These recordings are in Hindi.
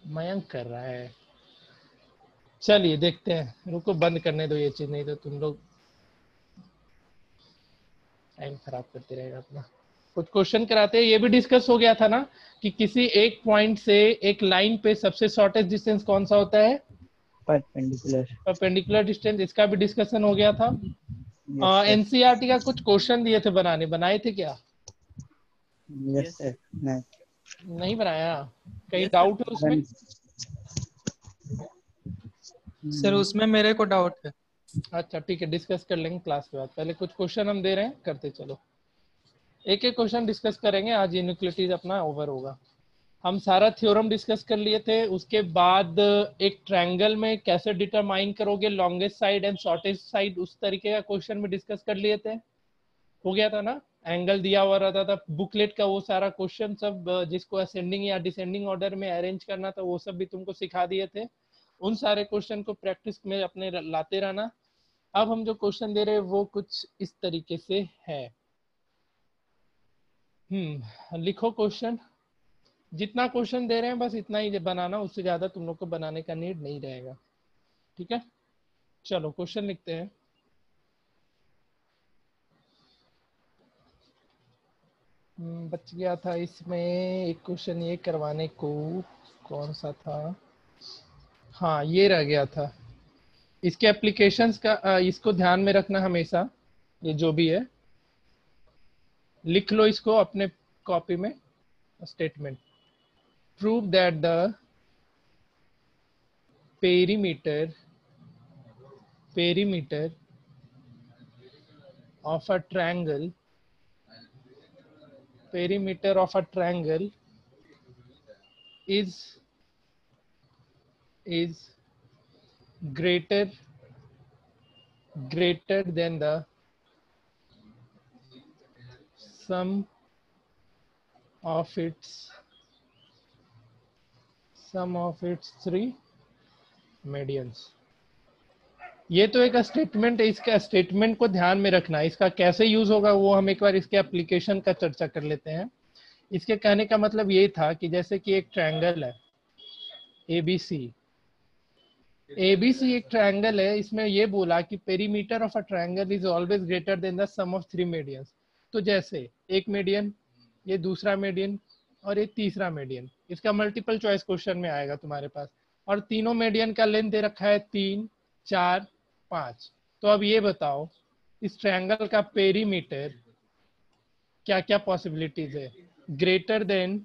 मयंक कर रहा है। चलिए देखते हैं, रुको बंद करने दो ये चीज, नहीं तो तुम लोग टाइम खराब करते रहेगा अपना। कुछ क्वेश्चन कराते हैं। ये भी डिस्कस हो गया था ना कि किसी एक पॉइंट से एक लाइन पे सबसे शॉर्टेस्ट डिस्टेंस कौन सा होता है? परपेंडिकुलर। Perpendicular distance. इसका भी डिस्कशन हो गया था। Yes sir. एनसीईआरटी का कुछ क्वेश्चन दिए थे बनाने, बनाए थे क्या? Yes sir. नहीं बनाया? कहीं डाउट है उसमें? सर उसमें मेरे को डाउट है। अच्छा ठीक है, डिस्कस कर लेंगे क्लास के बाद। पहले कुछ क्वेश्चन हम दे रहे हैं, करते चलो। एक एक क्वेश्चन डिस्कस करेंगे आज। इनइक्वालिटीज अपना ओवर होगा। हम सारा थ्योरम डिस्कस कर लिए थे। उसके बाद एक ट्रायंगल में कैसे डिटरमाइन करोगे longest side and shortest side, उस तरीके का क्वेश्चन में डिस्कस कर लिए थे। हो गया था ना? एंगल दिया हुआ रहता था बुकलेट का, वो सारा क्वेश्चन सब जिसको असेंडिंग या डिसेंडिंग ऑर्डर में अरेंज करना था वो सब भी तुमको सिखा दिए थे। उन सारे क्वेश्चन को प्रैक्टिस में अपने लाते रहना। अब हम जो क्वेश्चन दे रहे हैं वो कुछ इस तरीके से है। लिखो क्वेश्चन। जितना क्वेश्चन दे रहे हैं बस इतना ही बनाना, उससे ज्यादा तुम लोग को बनाने का नीड नहीं रहेगा। ठीक है, चलो क्वेश्चन लिखते हैं। बच गया था इसमें एक क्वेश्चन ये करवाने को, कौन सा था? हाँ ये रह गया था। इसके एप्लीकेशंस का इसको ध्यान में रखना हमेशा। ये जो भी है लिख लो इसको अपने कॉपी में। Statement, prove that the perimeter of a triangle is greater than the sum of its three medians। ये तो एक स्टेटमेंट है, इसका स्टेटमेंट को ध्यान में रखना। इसका कैसे यूज होगा वो हम एक बार इसके एप्लीकेशन का चर्चा कर लेते हैं। इसके कहने का मतलब ये था कि जैसे कि एक ट्रायंगल है एबीसी। एबीसी एक ट्रायंगल है, इसमें ये बोला कि perimeter of a triangle is always greater than the sum of three medians. तो जैसे एक मीडियन, ये दूसरा मीडियन और ये तीसरा मीडियन, इसका मल्टीपल चॉइस क्वेश्चन में आएगा तुम्हारे पास। और तीनों मीडियन का लेंथ दे रखा है 3, 4, 5। तो अब ये बताओ इस ट्रायंगल का पेरीमीटर क्या क्या पॉसिबिलिटीज है? ग्रेटर देन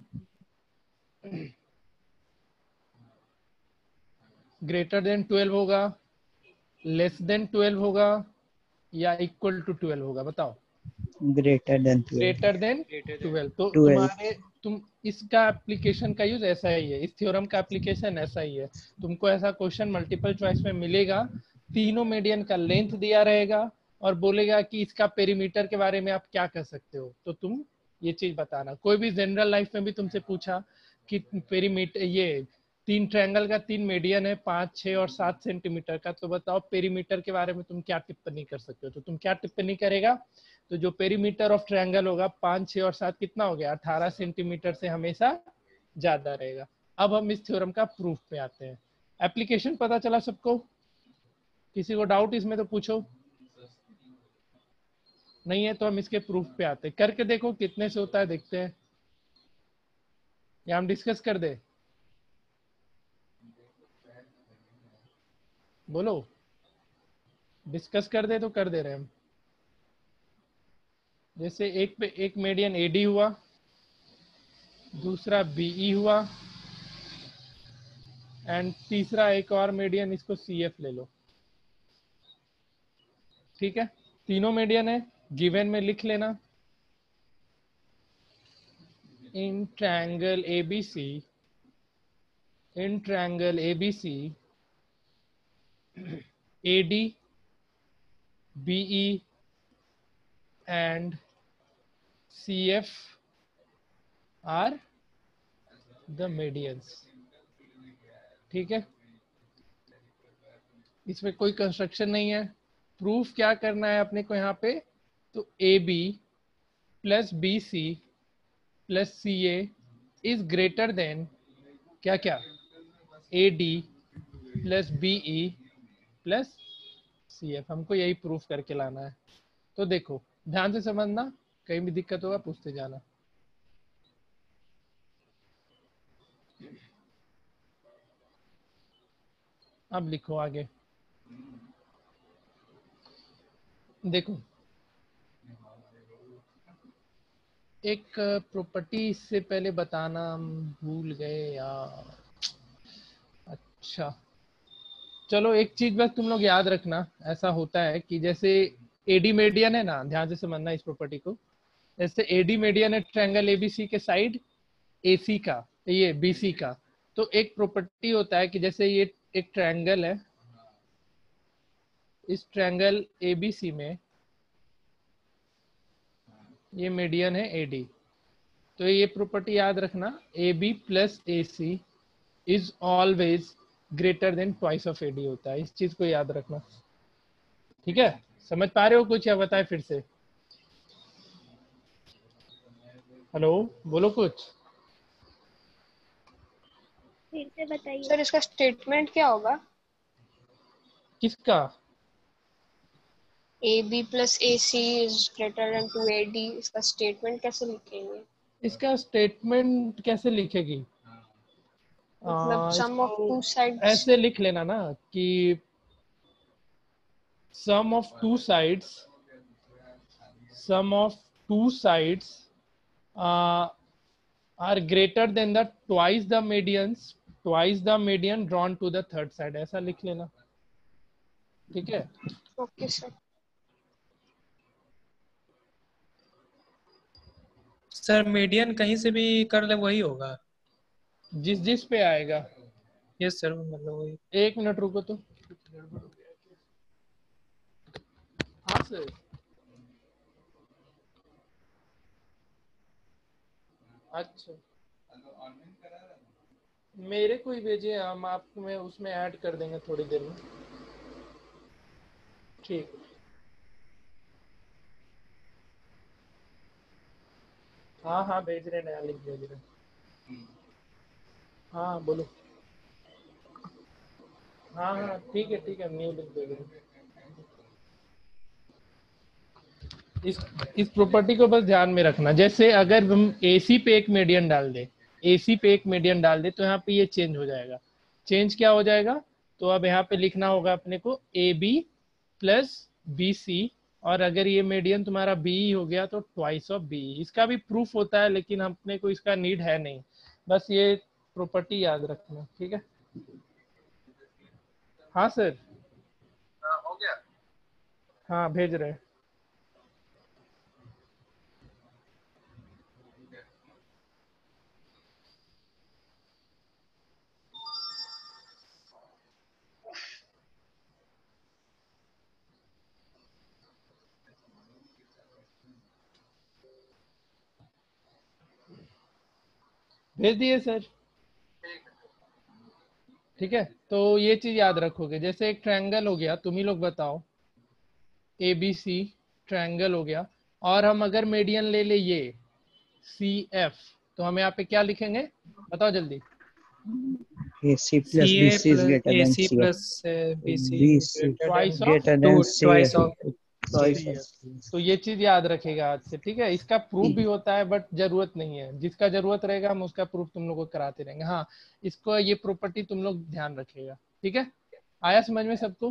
12 होगा, लेस देन 12 होगा, या इक्वल टू 12 होगा? बताओ। Greater than 12। तो 12। तुम इसका एप्लीकेशन का यूज ऐसा ही है, इस थ्योरम का एप्लीकेशन ऐसा ही है। तुमको ऐसा क्वेश्चन मल्टीपल चॉइस में मिलेगा, तीनों मीडियन का लेंथ दिया रहेगा और बोलेगा कि इसका पेरीमीटर के बारे में आप क्या कर सकते हो, तो तुम ये चीज बताना। कोई भी जनरल लाइफ में भी तुमसे पूछा कि पेरीमीटर, ये तीन ट्रायंगल का तीन मीडियन है 5, 6 और 7 सेंटीमीटर का, तो बताओ पेरीमीटर के बारे में तुम क्या टिप्पणी कर सकते हो? तो तुम क्या टिप्पणी करेगा? तो जो पेरीमीटर ऑफ ट्रायंगल होगा 5, 6 और 7 कितना हो गया? 18 सेंटीमीटर से हमेशा ज्यादा रहेगा। अब हम इस थ्योरम का प्रूफ पे आते हैं। एप्लीकेशन पता चला सबको? किसी को डाउट इसमें तो पूछो। नहीं है तो हम इसके प्रूफ पे आते हैं। करके देखो कितने से होता है, देखते हैं। या हम डिस्कस कर दे? बोलो, डिस्कस कर दे तो कर दे रहे हम। जैसे एक पे एक मीडियन एडी हुआ, दूसरा बीई हुआ, एंड तीसरा एक और मीडियन, इसको सीएफ ले लो। ठीक है, तीनों मीडियन है, गिवन में लिख लेना। In triangle ABC AD, BE and CF are the medians। ठीक है, इसमें कोई कंस्ट्रक्शन नहीं है। प्रूफ क्या करना है अपने को यहाँ पे? तो AB plus BC plus CA is greater than क्या क्या? AD plus BE plus CF, हमको यही प्रूफ करके लाना है। तो देखो ध्यान से समझना, कहीं भी दिक्कत होगा पूछते जाना। अब लिखो आगे। देखो एक प्रॉपर्टी इससे पहले बताना हम भूल गए यार। अच्छा चलो एक चीज बस तुम लोग याद रखना, ऐसा होता है कि जैसे एडी मेडियन है ना, ध्यान से समझना इस प्रॉपर्टी को। जैसे एडी मेडियन है ट्रायंगल एबीसी के साइड एसी का, ये बीसी का। तो एक प्रॉपर्टी होता है कि जैसे ये एक ट्रायंगल है, इस ट्रायंगल एबीसी में ये मीडियन है एडी। तो ये प्रॉपर्टी याद रखना, A B plus A C is always greater than twice of AD होता है। इस चीज को याद रखना, ठीक है? समझ पा रहे हो कुछ या बताए फिर से? हेलो बोलो कुछ। फिर से बताइए सर। इसका स्टेटमेंट क्या होगा? किसका? AB plus AC is greater than 2AD, इसका स्टेटमेंट कैसे लिखेंगे? इसका स्टेटमेंट कैसे लिखेगी? मतलब सम ऑफ टू साइड्स। ऐसे लिख लेना ना कि sum of two sides are greater than the twice the median drawn to the third side, ऐसा लिख लेना, ठीक है? Okay sir. सर मीडियन कहीं से भी कर ले वही होगा? जिस पे आएगा। यस सर, मतलब वही। एक मिनट रुको तो। हाँ सर। अच्छा मेरे को ही भेजिए, हम आपको में उसमें ऐड कर देंगे थोड़ी देर में, ठीक। हाँ हाँ भेज रहे, नया लिंक भेज रहे। हाँ बोलो। हाँ हाँ ठीक है न्यू लिंक भेज रहे। इस प्रॉपर्टी को बस ध्यान में रखना। जैसे अगर हम AC पे एक मीडियन डाल दे, AC पे एक मीडियन डाल दे तो यहाँ पे ये चेंज हो जाएगा। चेंज क्या हो जाएगा? तो अब यहाँ पे लिखना होगा अपने को AB प्लस BC, और अगर ये मीडियन तुम्हारा BE हो गया तो ट्वाइस ऑफ BE। इसका भी प्रूफ होता है लेकिन अपने को इसका नीड है नहीं, बस ये प्रॉपर्टी याद रखना, ठीक है? हाँ सर। हो गया। हाँ भेज रहे हैं। भेज दिए सर, ठीक है? तो ये चीज याद रखोगे। जैसे एक ट्रायंगल हो गया, तुम ही लोग बताओ, ABC ट्रायंगल हो गया, और हम अगर मीडियन ले ले ये CF, तो हम यहाँ पे क्या लिखेंगे बताओ जल्दी? AC plus BC is greater than AC CF. plus BC BC Twice of greater than twice CF. of Twice of तो ये चीज याद रखेगा आज से, ठीक है? इसका प्रूफ भी होता है बट जरूरत नहीं है, जिसका जरूरत रहेगा हम उसका प्रूफ तुम लोग को कराते रहेंगे। हाँ इसको, ये प्रॉपर्टी तुम लोग ध्यान रखेगा, ठीक है? आया समझ में सबको?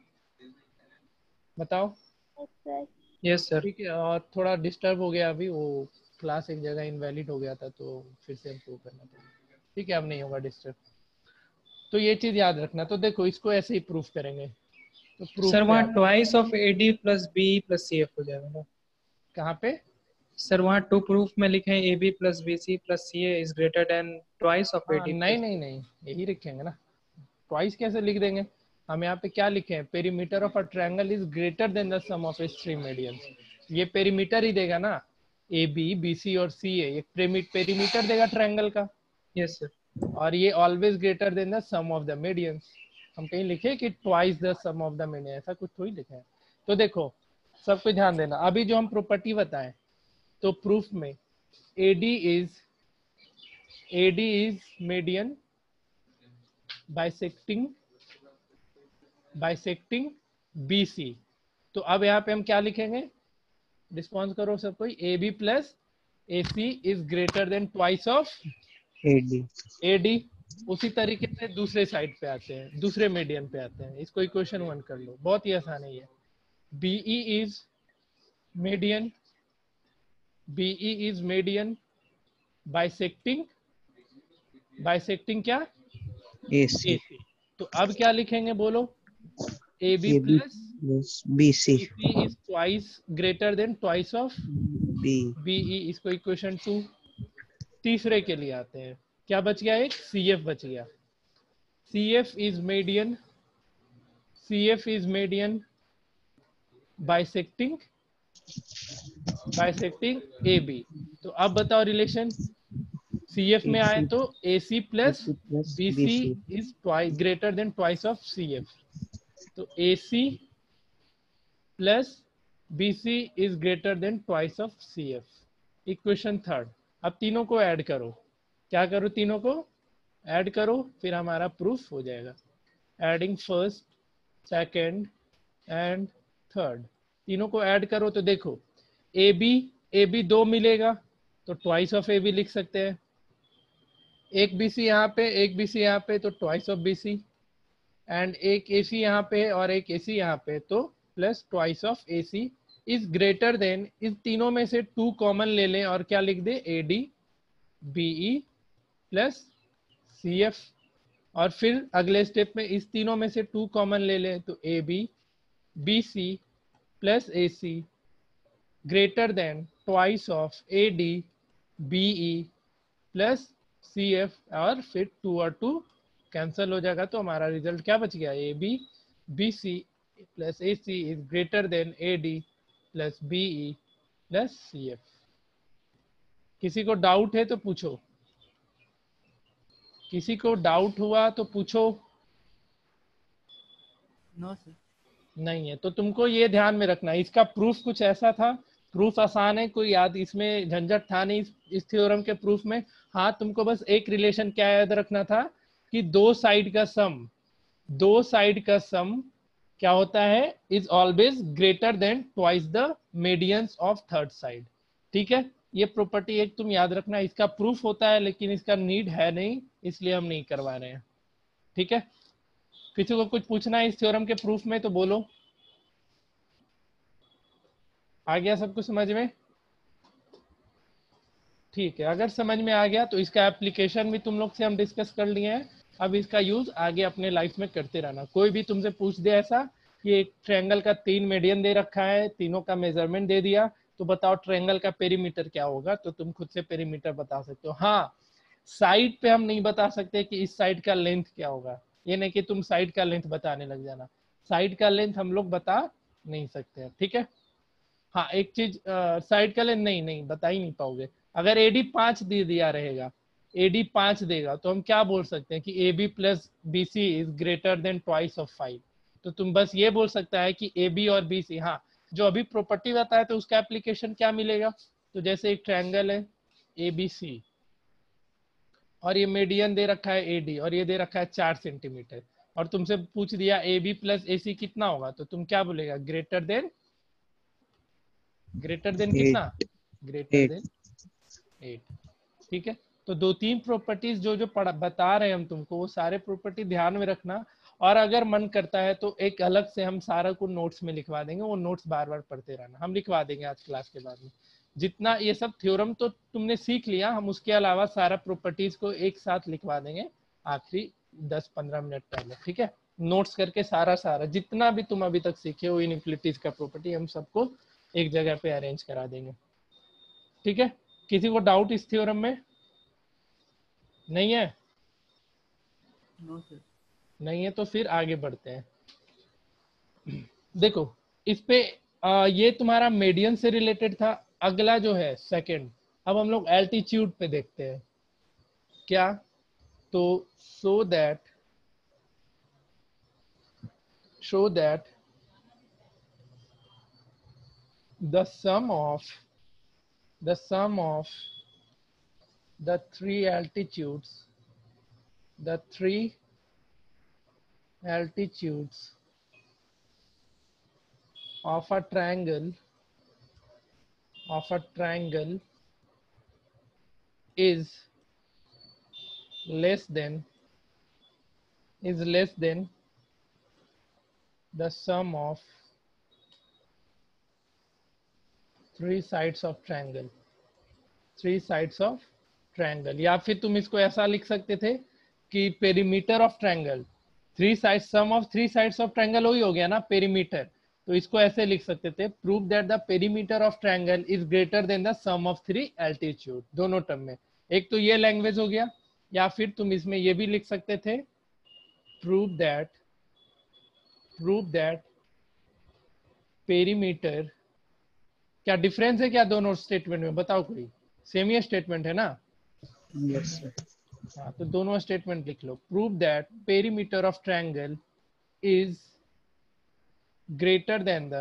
बताओ। Yes sir. ठीक है, और थोड़ा डिस्टर्ब हो गया अभी, वो क्लास एक जगह इनवैलिड हो गया था तो फिर से हमको करना पड़ा, ठीक है? अब नहीं होगा डिस्टर्ब। तो ये चीज याद रखना। तो देखो इसको ऐसे ही प्रूफ करेंगे। तो प्रूफ सर वहाँ twice of AD plus BE plus CF हो जाएगा ना? कहाँ पे? सर वहाँ टू प्रूफ में लिखे हैं AB plus BC plus CA is greater than twice of AD। नहीं यही लिखेंगे ना, ट्वाइस कैसे लिख देंगे? हम यहाँ पे क्या लिखे हैं? Perimeter of a triangle is greater than the sum of its three medians. ये पेरीमीटर ही देगा ना, AB BC और CA, ये पेरीमीटर देगा ट्रायंगल का। Yes sir. और ये always greater than the sum of the medians. हम कहीं लिखे कि twice the sum of the median, ऐसा कुछ थोड़ी लिखा है। तो देखो सब कुछ ध्यान देना। अभी जो हम प्रॉपर्टी बताएं, तो प्रूफ में AD is median bisecting BC। तो अब यहाँ पे हम क्या लिखेंगे, रिस्पॉन्स करो सब कोई। AB plus AC is greater than twice of AD। AD। उसी तरीके से दूसरे साइड पे आते हैं, दूसरे मीडियन पे आते हैं। इसको इक्वेशन 1 कर लो, बहुत ही आसान है ये। BE is median, BE is median bisecting क्या, AC। AC। तो अब क्या लिखेंगे बोलो, AB AB plus plus BC। BC is twice greater than twice of B। BE। इसको इक्वेशन 2। तीसरे के लिए आते हैं, क्या बच गया, एक CF बच गया। CF is median bisecting AB। तो अब बताओ रिलेशन, CF में आए तो AC plus AC plus BC BC। Is greater than twice of CF। तो AC plus BC is greater than twice of CF। Equation 3। अब तीनों को ऐड करो, क्या करो, तीनों को ऐड करो, फिर हमारा प्रूफ हो जाएगा। Adding first, second and third, तीनों को ऐड करो तो देखो AB 2 मिलेगा तो ट्वाइस ऑफ AB लिख सकते हैं। एक BC यहाँ पे, एक BC यहाँ पे, तो ट्वाइस ऑफ BC। एंड एक AC यहाँ पे और एक AC यहाँ पे, तो plus twice of AC is greater than, इस तीनों में से 2 कॉमन ले लें और क्या लिख दे, AD BE प्लस CF। और फिर अगले स्टेप में इस तीनों में से 2 कॉमन ले लें तो AB BC plus AC greater than twice of AD BE plus CF। और फिर 2 और 2 कैंसिल हो जाएगा, तो हमारा रिजल्ट क्या बच गया, AB BC plus AC is greater than AD plus BE plus CF। किसी को डाउट है तो पूछो, किसी को डाउट हुआ तो पूछो। No sir. नहीं है तो तुमको ये ध्यान में रखना, इसका प्रूफ कुछ ऐसा था, प्रूफ आसान है, कोई याद इसमें झंझट था नहीं इस थ्योरम के प्रूफ में। हाँ, तुमको बस एक रिलेशन क्या याद रखना था कि दो साइड का सम क्या होता है, is always greater than twice the medians of third side. ठीक है, ये प्रॉपर्टी एक तुम याद रखना, इसका प्रूफ होता है लेकिन इसका नीड है नहीं, इसलिए हम नहीं करवा रहे हैं। ठीक है, किसी को कुछ पूछना है इस थ्योरम के प्रूफ में तो बोलो। आ गया सब कुछ समझ में? ठीक है, अगर समझ में आ गया तो इसका एप्लीकेशन भी तुम लोग से हम डिस्कस कर लिए हैं। अब इसका यूज आगे अपने लाइफ में करते रहना। कोई भी तुमसे पूछ दे ऐसा कि एक ट्रायंगल का 3 मीडियन दे रखा है, तीनों का मेजरमेंट दे दिया, तो बताओ ट्रायंगल का पेरीमीटर क्या होगा, तो तुम खुद से पेरीमीटर बता सकते हो। हाँ, साइड पे हम नहीं बता सकते कि इस साइड का लेंथ क्या होगा, ये नहीं कि तुम साइड का लेंथ बताने लग जाना, साइड का लेंथ हम लोग बता नहीं सकते हैं। ठीक है, हाँ एक चीज, साइड का लेंथ नहीं बता ही नहीं पाओगे। अगर AD 5 दे दिया रहेगा, AD 5 देगा तो हम क्या बोल सकते हैं कि AB plus BC is greater than twice of 5। तो तुम बस ये बोल सकता है कि AB और BC, हाँ जो अभी प्रॉपर्टी बताया तो उसका एप्लीकेशन क्या मिलेगा। तो जैसे एक ट्रायंगल है ABC और ये मीडियन दे रखा है AD और ये दे रखा है 4 सेंटीमीटर, और तुमसे पूछ दिया AB प्लस AC कितना होगा, तो तुम क्या बोलेगा, ग्रेटर देन कितना, ग्रेटर देन 8। ठीक है, तो 2-3 प्रॉपर्टीज जो बता रहे हैं हम तुमको, वो सारे प्रॉपर्टी ध्यान में रखना। और अगर मन करता है तो एक अलग से हम सारा को नोट्स में लिखवा देंगे, वो नोट्स बार बार पढ़ते रहना, हम लिखवा देंगे आज क्लास के बाद में। जितना ये सब थ्योरम तो तुमने सीख लिया, हम उसके अलावा सारा प्रॉपर्टीज को एक साथ लिखवा देंगे आखिरी 10-15 मिनट पहले। ठीक है, नोट्स करके सारा जितना भी तुम अभी तक सीखे हो इनइक्वालिटीज का प्रॉपर्टी, हम सबको एक जगह पे अरेंज करा देंगे। ठीक है, किसी को डाउट इस थ्योरम में नहीं है? No sir. नहीं है तो फिर आगे बढ़ते हैं। देखो इस पे ये तुम्हारा मीडियन से रिलेटेड था। अगला जो है सेकंड, अब हम लोग एल्टीट्यूड पे देखते हैं क्या। तो show that the sum of the three altitudes altitudes of a triangle is less than the sum of three sides of triangle, या फिर तुम इसको ऐसा लिख सकते थे कि perimeter of triangle, sum of three sides of triangle वही हो गया ना पेरीमीटर, तो इसको ऐसे लिख सकते थे, prove that the perimeter of triangle is greater than the sum of three altitude, दोनों टर्म में। एक तो ये लैंग्वेज हो गया, या फिर तुम इसमें ये भी लिख सकते थे, प्रूव दैट पेरीमीटर, क्या डिफरेंस है क्या दोनों स्टेटमेंट में, बताओ कोई, सेम ही स्टेटमेंट है ना? Yes, sir. हाँ, तो दोनों स्टेटमेंट लिख लो, prove that perimeter of triangle is greater than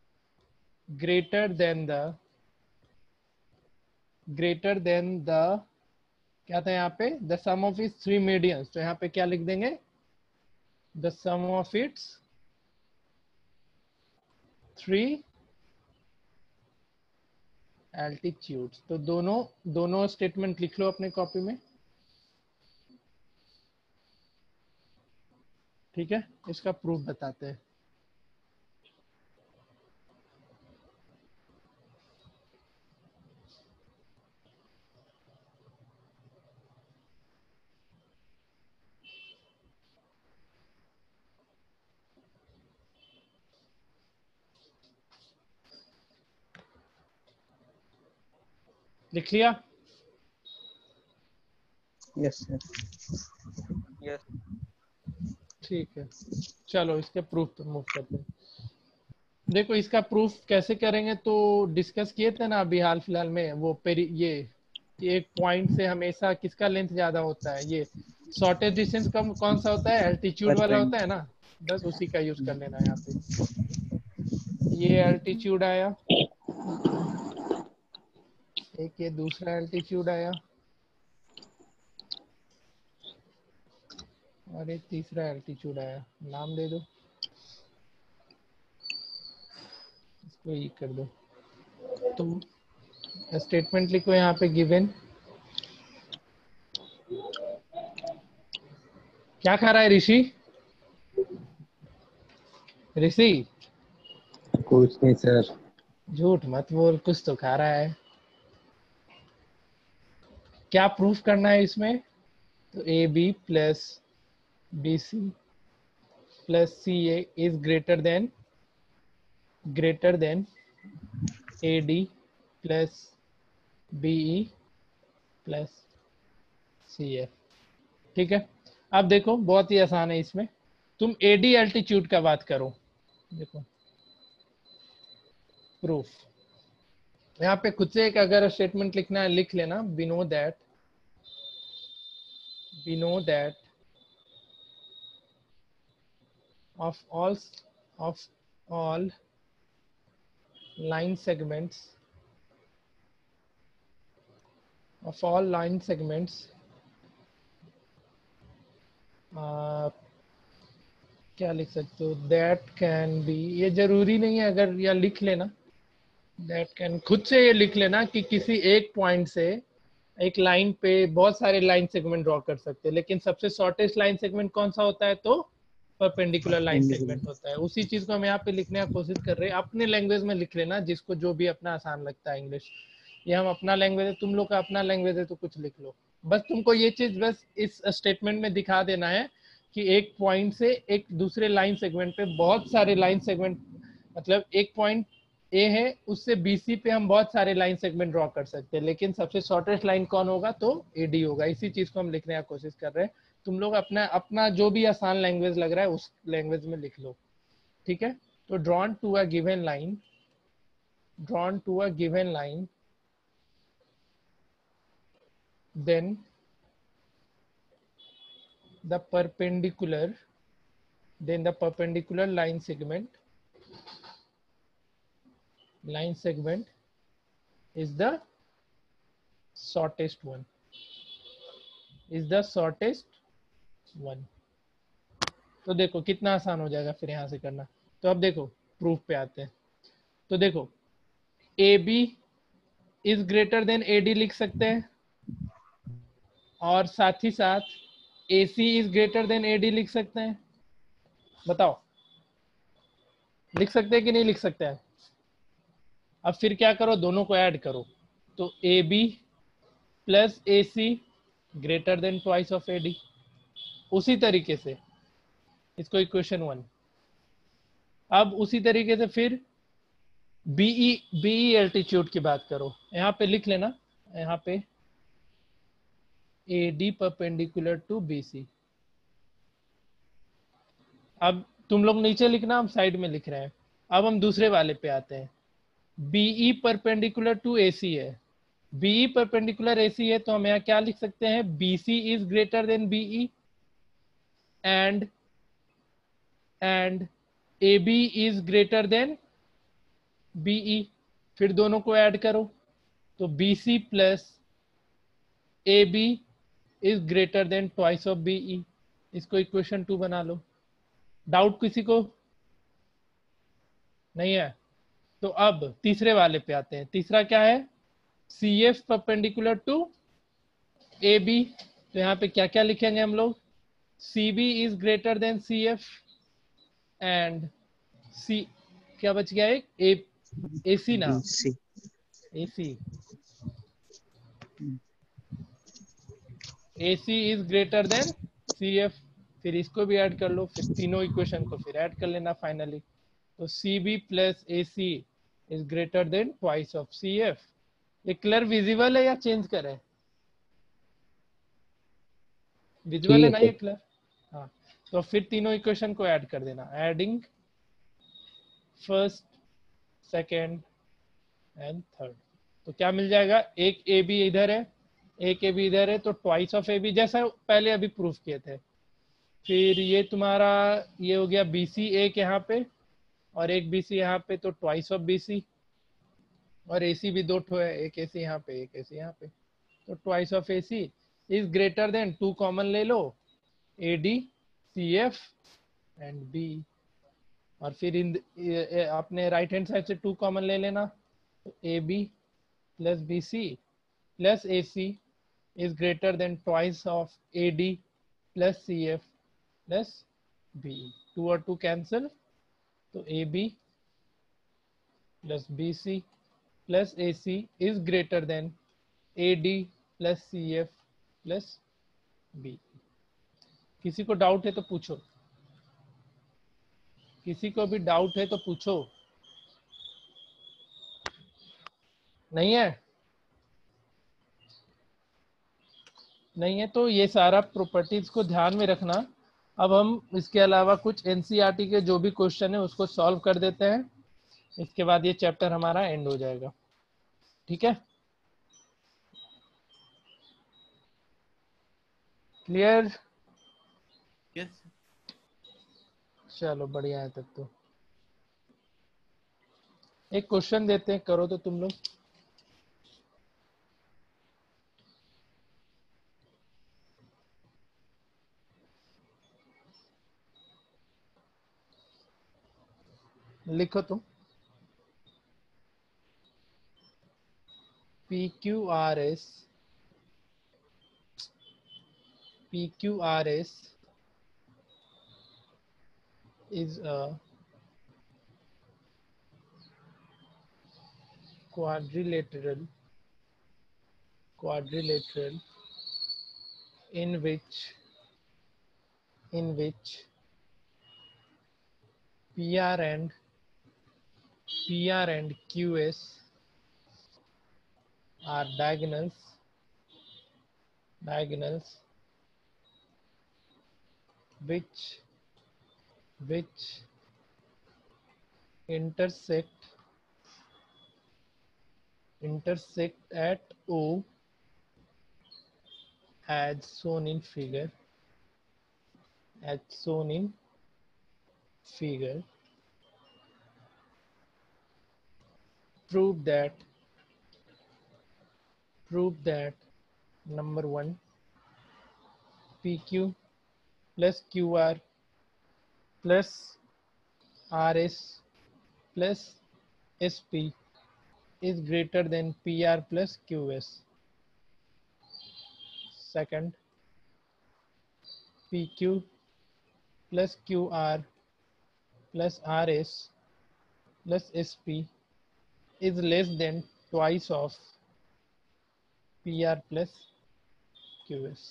the क्या था यहाँ पे, the sum of its three medians, तो यहाँ पे क्या लिख देंगे, the sum of its three altitudes. तो दोनों स्टेटमेंट लिख लो अपने कॉपी में, ठीक है? इसका प्रूफ बताते हैं। लिख लिया? Yes, sir. Yes. ठीक है, चलो इसके प्रूफ पे मूव करते हैं। देखो इसका प्रूफ कैसे करेंगे, तो डिस्कस किए थे ना अभी हाल फिलहाल में, वो ये कि एक पॉइंट से हमेशा किसका लेंथ ज्यादा होता है, ये शॉर्टेज डिस्टेंस कम कौन सा होता है, एल्टीट्यूड वाला होता है ना, बस उसी का यूज कर लेना है यहाँ पे। ये एल्टीट्यूड आया, एक ये दूसरा एल्टीट्यूड आया, और एक तीसरा एल्टीट्यूड आया, नाम दे दो इसको, ये कर दो। तो स्टेटमेंट लिखो यहाँ पे, गिवन, क्या खा रहा है ऋषि? कुछ नहीं सर। झूठ मत बोल, कुछ तो खा रहा है। क्या प्रूफ करना है इसमें, तो A B plus B C plus C A is greater than A D plus B E plus C A. ठीक है, अब देखो बहुत ही आसान है, इसमें तुम एडी एल्टीट्यूड का बात करो। देखो प्रूफ, यहाँ पे खुद से एक अगर स्टेटमेंट लिखना है लिख लेना, we know that of all line segments क्या लिख सकते हो, दैट कैन बी, ये जरूरी नहीं है अगर, या लिख लेना दैट कैन, खुद से ये लिख लेना कि किसी एक पॉइंट से एक लाइन पे बहुत सारे लाइन सेगमेंट ड्रॉ कर सकते हैं, लेकिन सबसे शॉर्टेस्ट लाइन सेगमेंट कौन सा होता है, तो परपेंडिकुलर लाइन सेगमेंट होता है। उसी चीज को हम यहाँ पे लिखने की कोशिश कर रहे हैं, अपने लैंग्वेज में लिख लेना, जिसको जो भी अपना आसान लगता है। इंग्लिश ये हम अपना लैंग्वेज है, तुम लोग का अपना लैंग्वेज है, तो कुछ लिख लो। बस तुमको ये चीज बस इस स्टेटमेंट में दिखा देना है कि एक पॉइंट से एक दूसरे लाइन सेगमेंट पे बहुत सारे लाइन सेगमेंट, मतलब एक पॉइंट ए है, उससे बीसी पे हम बहुत सारे लाइन सेगमेंट ड्रॉ कर सकते हैं, लेकिन सबसे शॉर्टेस्ट लाइन कौन होगा, तो एडी होगा। इसी चीज को हम लिखने की कोशिश कर रहे हैं। तुम लोग अपना जो भी आसान लैंग्वेज लग रहा है उस लैंग्वेज में लिख लो, ठीक है? तो drawn to a given line then the perpendicular line segment is the shortest one, तो देखो कितना आसान हो जाएगा फिर यहाँ से करना। तो अब देखो प्रूफ पे आते हैं। तो देखो A B is greater than A D लिख सकते हैं, और साथ ही साथ A C is greater than A D लिख सकते हैं। बताओ लिख सकते हैं कि नहीं लिख सकते हैं? अब फिर क्या करो, दोनों को ऐड करो। तो A B plus A C greater than twice of A D. उसी तरीके से इसको इक्वेशन 1। अब उसी तरीके से फिर बीई एल्टीट्यूड की बात करो। यहाँ पे लिख लेना, यहाँ पे A D perpendicular to B C. अब तुम लोग नीचे लिखना, हम साइड में लिख रहे हैं। अब हम दूसरे वाले पे आते हैं। BE perpendicular to A C है, बीई परपेंडिकुलर ए सी है, तो हम यहाँ क्या लिख सकते हैं, B C is greater than BE and A B is greater than BE. फिर दोनों को ऐड करो, तो B C plus A B is greater than twice of BE. इसको इक्वेशन 2 बना लो। डाउट किसी को नहीं है? तो अब तीसरे वाले पे आते हैं। तीसरा क्या है, C F perpendicular to A B. तो यहाँ पे क्या क्या लिखेंगे हम लोग, C B is greater than C F and C, क्या बच गया एक, ए सी ना, A C is greater than C F. फिर इसको भी ऐड कर लो, फिर तीनों इक्वेशन को फिर ऐड कर लेना फाइनली। तो C B plus A C is greater than twice of C F. ये क्लियर विजिबल है या चेंज करें? विजुअल है ना ये क्लियर? हाँ, तो फिर तीनों इक्वेशन को ऐड कर देना, adding first second and third. तो क्या मिल जाएगा, एक ए बी इधर है, एक ए बी इधर है, तो ट्वाइस ऑफ ए बी, जैसा पहले अभी प्रूफ किए थे। फिर ये तुम्हारा ये हो गया बी सी एक यहाँ पे और एक बी सी यहाँ पे, तो ट्वाइस ऑफ बी सी। और ए सी भी दो ठो है, एक ए सी यहाँ पे एक ए सी यहाँ पे, तो twice of A C is greater than, 2 common ले लो, A D C F and B. और फिर अपने राइट हैंड साइड से 2 कॉमन ले लेना, तो A B plus B C plus A C is greater than twice of A D plus C F plus B. 2 और 2 कैंसिल, तो A B plus B C plus A C is greater than A D plus C F plus B. किसी को डाउट है तो पूछो, किसी को भी डाउट है तो पूछो। नहीं है? नहीं है तो ये सारा प्रॉपर्टीज को ध्यान में रखना। अब हम इसके अलावा कुछ एनसीईआरटी के जो भी क्वेश्चन है उसको सॉल्व कर देते हैं, इसके बाद ये चैप्टर हमारा एंड हो जाएगा। ठीक है, क्लियर? यस चलो बढ़िया है तब तो। एक क्वेश्चन देते हैं, करो तो तुम लोग। लिखो तुम, PQRS is a quadrilateral in which PR and QS are diagonals which intersect at O as shown in figure. Prove that number 1, PQ plus QR plus RS plus SP is greater than PR plus QS. Second, PQ plus QR plus RS plus SP is less than twice of PR plus QS.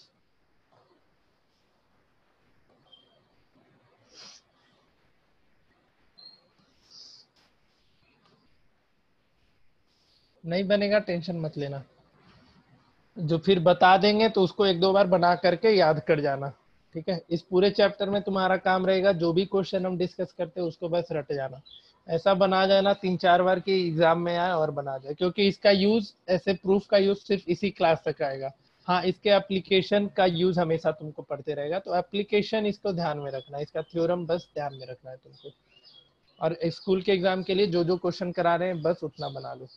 नहीं बनेगा टेंशन मत लेना, जो फिर बता देंगे तो उसको एक दो बार बना करके याद कर जाना, ठीक है। इस पूरे चैप्टर में तुम्हारा काम रहेगा जो भी क्वेश्चन हम डिस्कस करते हैं उसको बस रट जाना, ऐसा बना जाना 3-4 बार की एग्जाम में आए और बना जाए, क्योंकि इसका यूज ऐसे प्रूफ का यूज सिर्फ इसी क्लास तक आएगा। हाँ, इसके एप्लीकेशन का यूज हमेशा तुमको पढ़ते रहेगा, तो एप्लीकेशन इसको ध्यान में रखना, इसका थ्योरम बस ध्यान में रखना है तुमको, और स्कूल के एग्जाम के लिए जो जो क्वेश्चन करा रहे हैं बस उतना बना लो।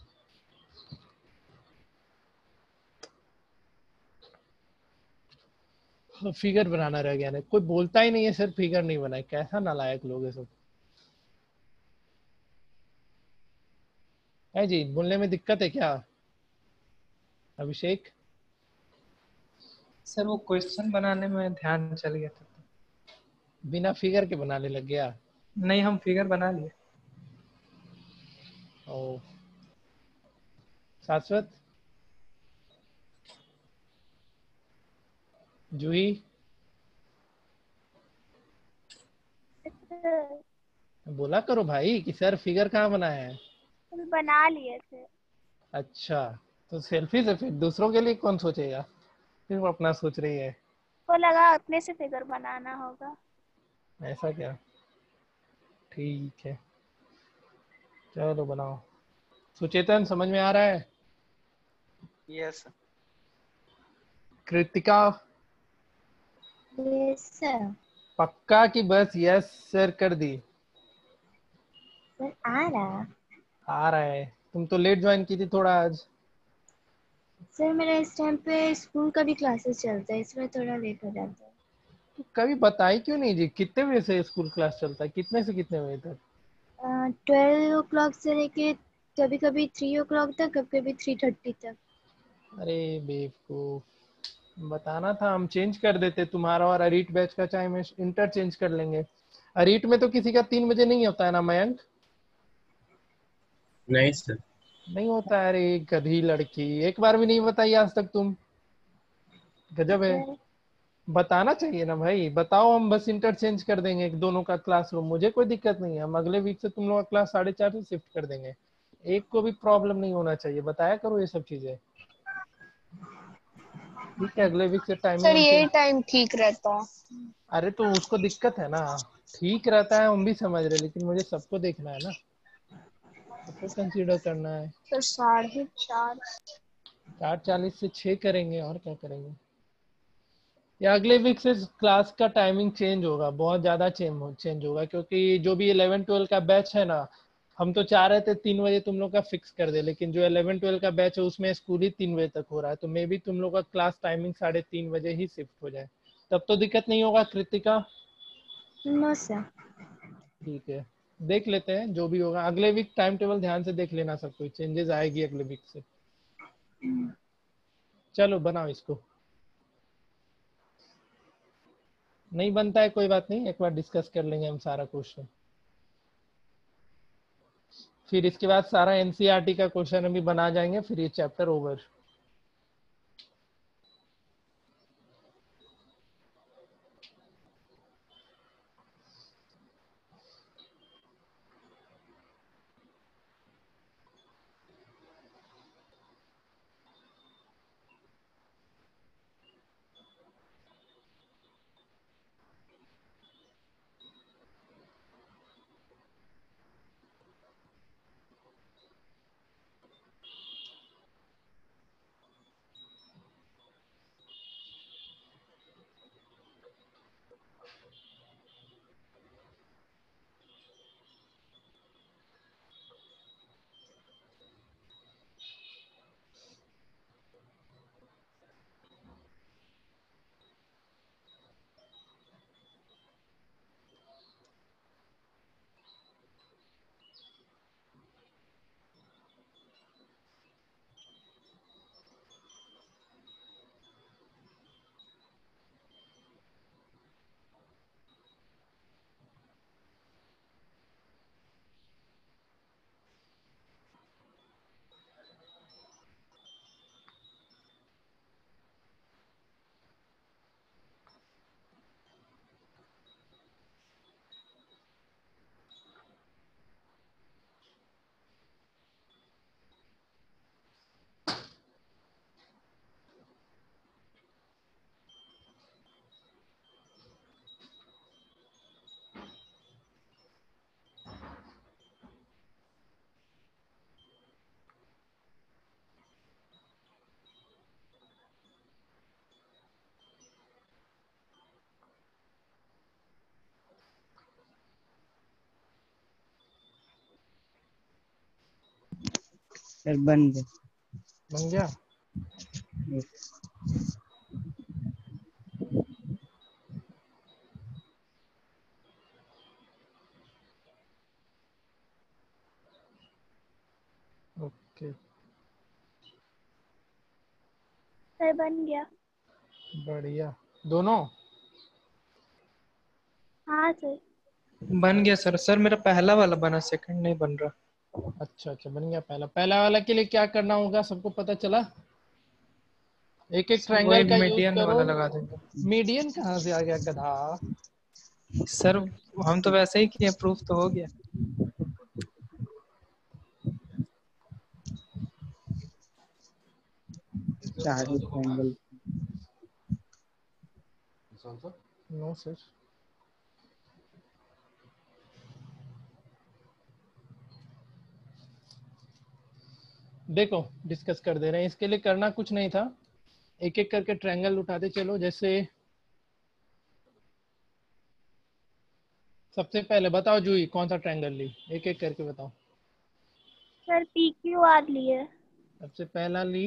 फिगर बनाना रह गया, नहीं कोई बोलता ही नहीं है सर फिगर नहीं बनाए, कैसा नालायक लोग है सब। है जी, बोलने में दिक्कत है क्या अभिषेक? सर वो क्वेश्चन बनाने में ध्यान चल गया था। बिना फिगर के बनाने लग गया? नहीं, हम फिगर बना लिए। ओ शाश्वत, जूही, बोला करो भाई कि सर फिगर कहाँ बनाया है। बना लिए थे। अच्छा, तो सेल्फी से फिर दूसरों के लिए कौन सोचेगा, सिर्फ अपना सोच रही है। को लगा अपने से फिगर बनाना होगा। ऐसा क्या, ठीक है चलो बनाओ। सुचेतन समझ में आ रहा है? Yes Kritika yes sir. पक्का कि बस यस सर कर दी? सर आ रहा है। तुम तो लेट ज्वाइन की थी थोड़ा आज। सर मेरा इस टाइम पे स्कूल का भी क्लासेस चलता है, इसलिए थोड़ा लेट हो जाता है। तो कभी बताई क्यों नहीं जी, कितने बजे से स्कूल क्लास चलता है, कितने से कितने बजे तक? 12 o'clock से लेके कभी कभी 3 o'clock तक, कभी कभी 3:30 तक। अरे बेवकूफ, बताना था, हम चेंज कर देते तुम्हारा और अरीट बैच का टाइम इंटरचेंज कर लेंगे। अरीट में तो किसी का 3 बजे नहीं होता है ना मयंक? नहीं सर। नहीं होता है। अरे गधी लड़की, एक बार भी नहीं बताई आज तक तुम, गजब है। सर बताना चाहिए ना भाई, बताओ हम बस इंटरचेंज कर देंगे दोनों का क्लासरूम, मुझे कोई दिक्कत नहीं है। हम अगले वीक से तुम लोग का क्लास 4:30 से शिफ्ट कर देंगे, एक को भी प्रॉब्लम नहीं होना चाहिए। बताया करो ये सब चीजें, ठीक है। अगले वीक से टाइमिंग सर हम ये चेंज। टाइम ठीक रहता। अरे तो उसको दिक्कत है ना, ठीक रहता है हम भी समझ रहे, लेकिन मुझे सबको देखना है ना, सबको कंसीडर करना है। सर 4:30। 4:40 से 6 करेंगे, और क्या करेंगे। या अगले वीक से क्लास का टाइमिंग चेंज होगा, बहुत ज्यादा चेंज होगा, क्योंकि जो भी 11-12 का बैच है ना, हम तो चाह रहे थे 3 बजे तुम लोग का फिक्स कर दे, लेकिन जो 11-12 का बैच है उसमें स्कूल ही 3 बजे तक हो रहा है, तो मे भी तुम लोग का क्लास टाइमिंग 3:30 बजे ही शिफ्ट हो जाए, तब तो दिक्कत नहीं होगा कृतिका? No sir. ठीक है, देख लेते हैं जो भी होगा अगले वीक, टाइम टेबल ध्यान से देख लेना, सब कोई चेंजेस आएगी अगले वीक से। चलो बनाओ इसको, नहीं बनता है कोई बात नहीं, एक बार डिस्कस कर लेंगे हम सारा क्वेश्चन, फिर इसके बाद सारा एनसीईआरटी का क्वेश्चन अभी बना जाएंगे, फिर ये चैप्टर ओवर। सर बन गया। बन गया। ओके, सर बन गया। बढ़िया। दोनों? हाँ सर। बन गया सर। सर मेरा पहला वाला बना, सेकंड नहीं बन रहा। अच्छा अच्छा, बन गया पहला। पहला वाला के लिए क्या करना होगा, सबको पता चला? एक एक सर वही ट्रायंगल का यूज मीडियन करो। वाला लगा देंगे। मीडियन कहाँ से आ गया गधा? सर हम तो वैसे ही किए, प्रूफ तो हो गया। चारों ट्रायंगल। No sir. देखो डिस्कस कर दे रहे हैं, इसके लिए करना कुछ नहीं था, एक एक करके ट्रायंगल उठाते चलो। जैसे सबसे पहले बताओ जूही, कौन सा ट्रायंगल ली? एक एक करके बताओ। सर PQR लिए। सबसे पहला ली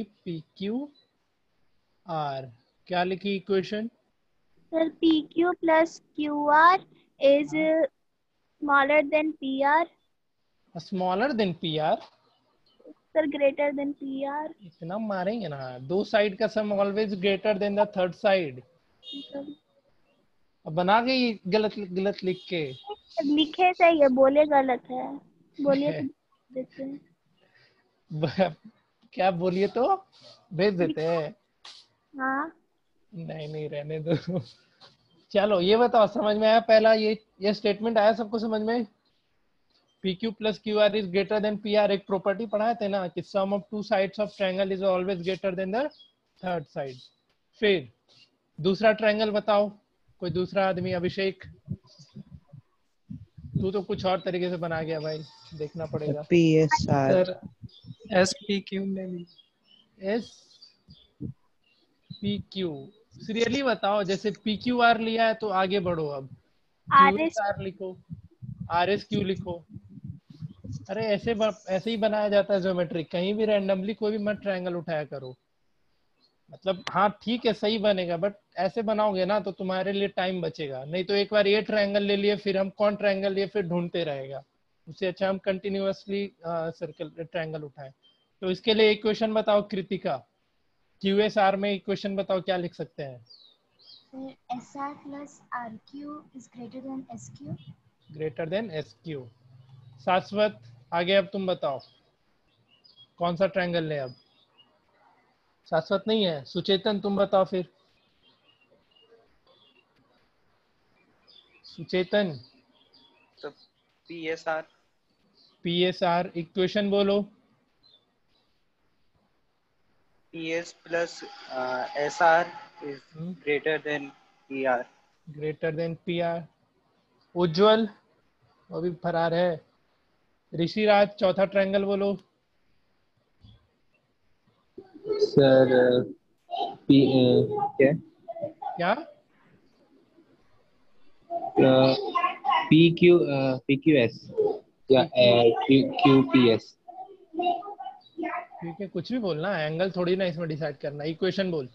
PQR। क्या लिखी equation? Sir PQ plus QR is smaller than PR. Smaller than PR। Sir greater than PR. इतना मारेंगे ना, दो साइड का sum always greater than the third side. अब बना गई गलत गलत लिख के। लिखे सही है, बोले गलत है। बोलिए तो देते हैं। क्या बोलिए तो भेज देते हैं? हाँ नहीं नहीं, रहने दो। चलो ये बताओ, समझ में आया पहला? ये स्टेटमेंट आया सबको समझ में? PQ plus QR is greater than PR, एक प्रॉपर्टी पढ़ाए थे ना कि sum of two sides of triangle is always greater than the third side. फिर दूसरा ट्रायंगल बताओ, कोई दूसरा आदमी। अभिषेक, तू तो कुछ और तरीके से बना गया भाई, देखना पड़ेगा। PSR। सर SPQ में भी एस PQ। सीरियसली बताओ, जैसे PQR लिया है तो आगे बढ़ो, अब RS QSR लिखो, RSQ लिखो। अरे ऐसे ही बनाया जाता है ज्योमेट्री, कहीं भी रैंडमली कोई भी मत ट्रायंगल उठाया करो। मतलब हाँ ठीक है, सही बनेगा, बट ऐसे बनाओगे ना तो तुम्हारे लिए टाइम बचेगा। नहीं तो एक बार ये ट्रायंगल ले लिए, फिर हम कौन ट्रायंगल लिए फिर ढूंढते रहेगा। उससे अच्छा हम कंटिन्यूअसली सर्कल ट्रायंगल उठाएं। तो इसके लिए इक्वेशन बताओ कृतिका। QSR में इक्वेशन बताओ, क्या लिख सकते हैं? SR plus RQ is greater than SQ. Greater than SQ। Shashwat, आगे अब तुम बताओ कौन सा ट्रायंगल ले। अब शाश्वत नहीं है, सुचेतन तुम बताओ फिर। सुचेतन। तो PSR। PSR इक्वेशन बोलो। PS plus SR is greater than PR। Greater than PR। Ujjwal, वो भी फरार है। ऋषिराज, चौथा ट्रायंगल बोलो। सर क्या क्या? PQS या QPS। ठीक है, कुछ भी बोलना, एंगल थोड़ी ना इसमें डिसाइड करना। इक्वेशन बोल।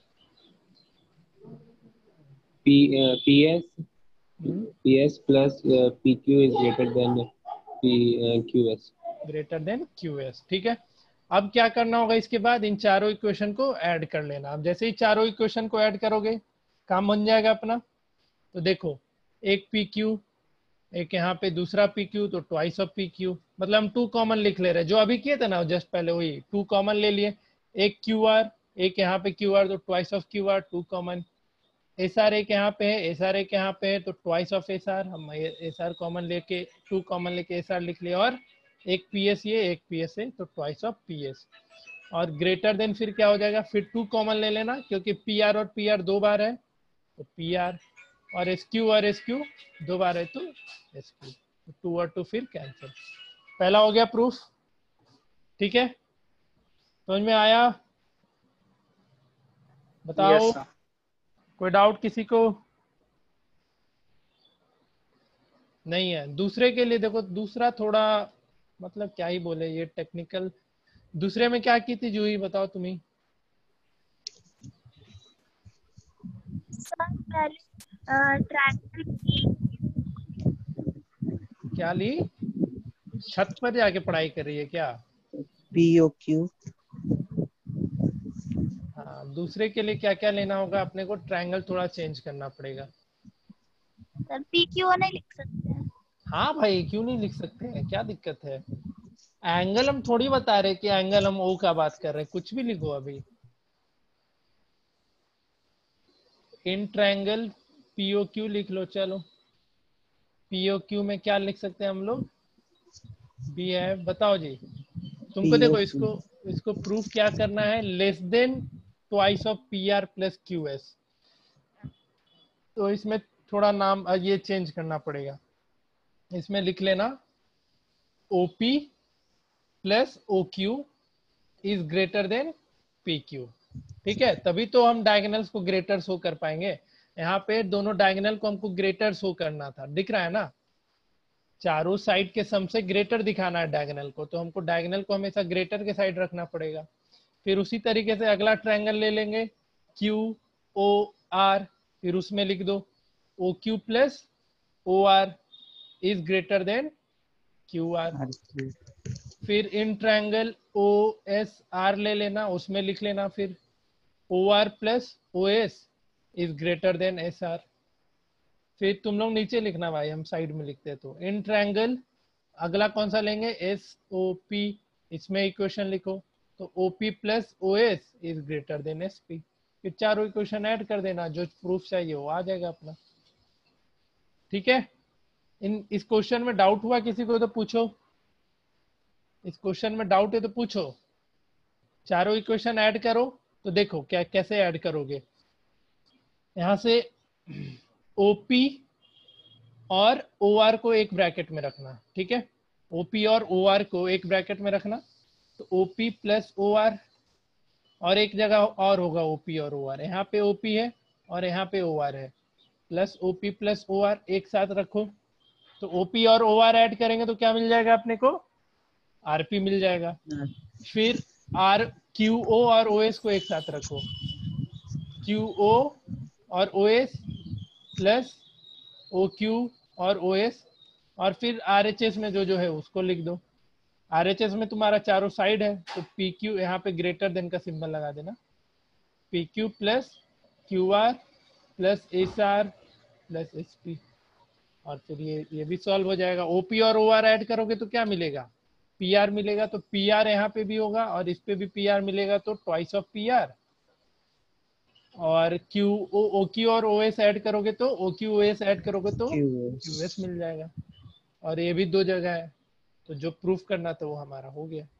PS plus PQ is greater than QS। Greater than QS, ठीक है। अब क्या करना होगा, इसके बाद इन चारों इक्वेशन को ऐड कर लेना। अब जैसे ही चारों इक्वेशन को ऐड करोगे काम बन जाएगा अपना। तो देखो, एक PQ, एक यहाँ पे दूसरा PQ, तो ट्वाइस ऑफ PQ। मतलब हम 2 कॉमन लिख ले रहे हैं, जो अभी किए थे ना जस्ट पहले, वही 2 कॉमन ले लिए। एक QR, एक यहाँ पे QR, तो twice of QR, 2 common. SR एक यहाँ पे है, SR एक यहाँ पे है, तो ट्वाइस ऑफ SR। हम SR कॉमन लेके 2 कॉमन लेके SR लिख लिया। और एक PS ये, एक PS है, तो ट्वाइस ऑफ PS। और ग्रेटर देन फिर क्या हो जाएगा, फिर 2 कॉमन ले लेना, क्योंकि PR और PR 2 बार है, तो PR। और SQ 2 बार है, तो SQ। 2 और 2 फिर कैंसिल। पहला हो गया प्रूफ, ठीक है? समझ में आया? बताओ। Yes sir. कोई डाउट किसी को? नहीं है। दूसरे के लिए देखो, दूसरा थोड़ा मतलब क्या ही बोले, ये टेक्निकल दूसरे में क्या की थी जूही, बताओ तुम्ही? सर पहले ट्रायंगल क्या ली? छत पर जाके पढ़ाई कर रही है क्या? POQ। हाँ, दूसरे के लिए क्या क्या लेना होगा अपने को? ट्रायंगल थोड़ा चेंज करना पड़ेगा। सर PQ नहीं लिख सकते हैं? हाँ भाई, क्यों नहीं लिख सकते हैं, क्या दिक्कत है? एंगल हम थोड़ी बता रहे कि एंगल हम ओ का बात कर रहे हैं, कुछ भी लिखो अभी। इन ट्रायंगल POQ लिख लो। चलो POQ में क्या लिख सकते हैं हम लोग? बी है, बताओ जी। तुमको देखो, POQ इसको प्रूफ क्या करना है? Less than twice of PR plus QS। तो इसमें थोड़ा नाम ये चेंज करना पड़ेगा। इसमें लिख लेना OP plus OQ is greater than PQ। ठीक है, तभी तो हम डायगोनल्स को ग्रेटर शो कर पाएंगे। यहाँ पे दोनों डायगोनल को हमको ग्रेटर शो करना था, दिख रहा है ना? चारों साइड के सम से ग्रेटर दिखाना है डायगोनल को, तो हमको डायगोनल को हमेशा ग्रेटर के साइड रखना पड़ेगा। फिर उसी तरीके से अगला ट्रायंगल ले लेंगे QOR, फिर उसमें लिख दो OQ plus OR is greater than QR। फिर इन ट्रायंगल OSR ले लेना, उसमें लिख लेना फिर OR plus OS is greater than SR। फिर तुम लोग नीचे लिखना भाई, हम साइड में लिखते हैं। तो इन ट्रायंगल अगला कौन सा लेंगे? SOP, इसमें इक्वेशन लिखो। तो OP plus OS is greater than SP। फिर चारों इक्वेशन ऐड कर देना, जो प्रूफ चाहिए वो आ जाएगा अपना। ठीक है, इस क्वेश्चन में डाउट हुआ किसी को तो पूछो। इस क्वेश्चन में डाउट है तो पूछो। चारों इक्वेशन ऐड करो तो देखो क्या कैसे ऐड करोगे। यहां से OP और OR को एक ब्रैकेट में रखना, ठीक है? OP और OR को एक ब्रैकेट में रखना। तो OP प्लस OR, और एक जगह और होगा OP और OR। यहाँ पे OP है और यहाँ पे OR है, प्लस OP प्लस OR एक साथ रखो। तो OP और OR ऐड करेंगे तो क्या मिल जाएगा अपने को? RP मिल जाएगा। फिर QO और OS को एक साथ रखो, QO और OS प्लस OQ और OS, और फिर RHS में जो जो है उसको लिख दो। RHS में तुम्हारा चारों साइड है, तो PQ यहाँ पे ग्रेटर देन का सिंबल लगा देना। PQ plus QR plus SR plus SP, और फिर ये भी सॉल्व हो जाएगा। OP और OR ऐड करोगे तो क्या मिलेगा? PR मिलेगा। तो PR यहाँ पे भी होगा और इस पे भी PR मिलेगा, तो ट्वाइस ऑफ PR। और OQ और OS ऐड करोगे तो OQ OS ऐड करोगे तो QS मिल जाएगा। और ये भी दो जगह है, तो जो प्रूफ करना था वो हमारा हो गया।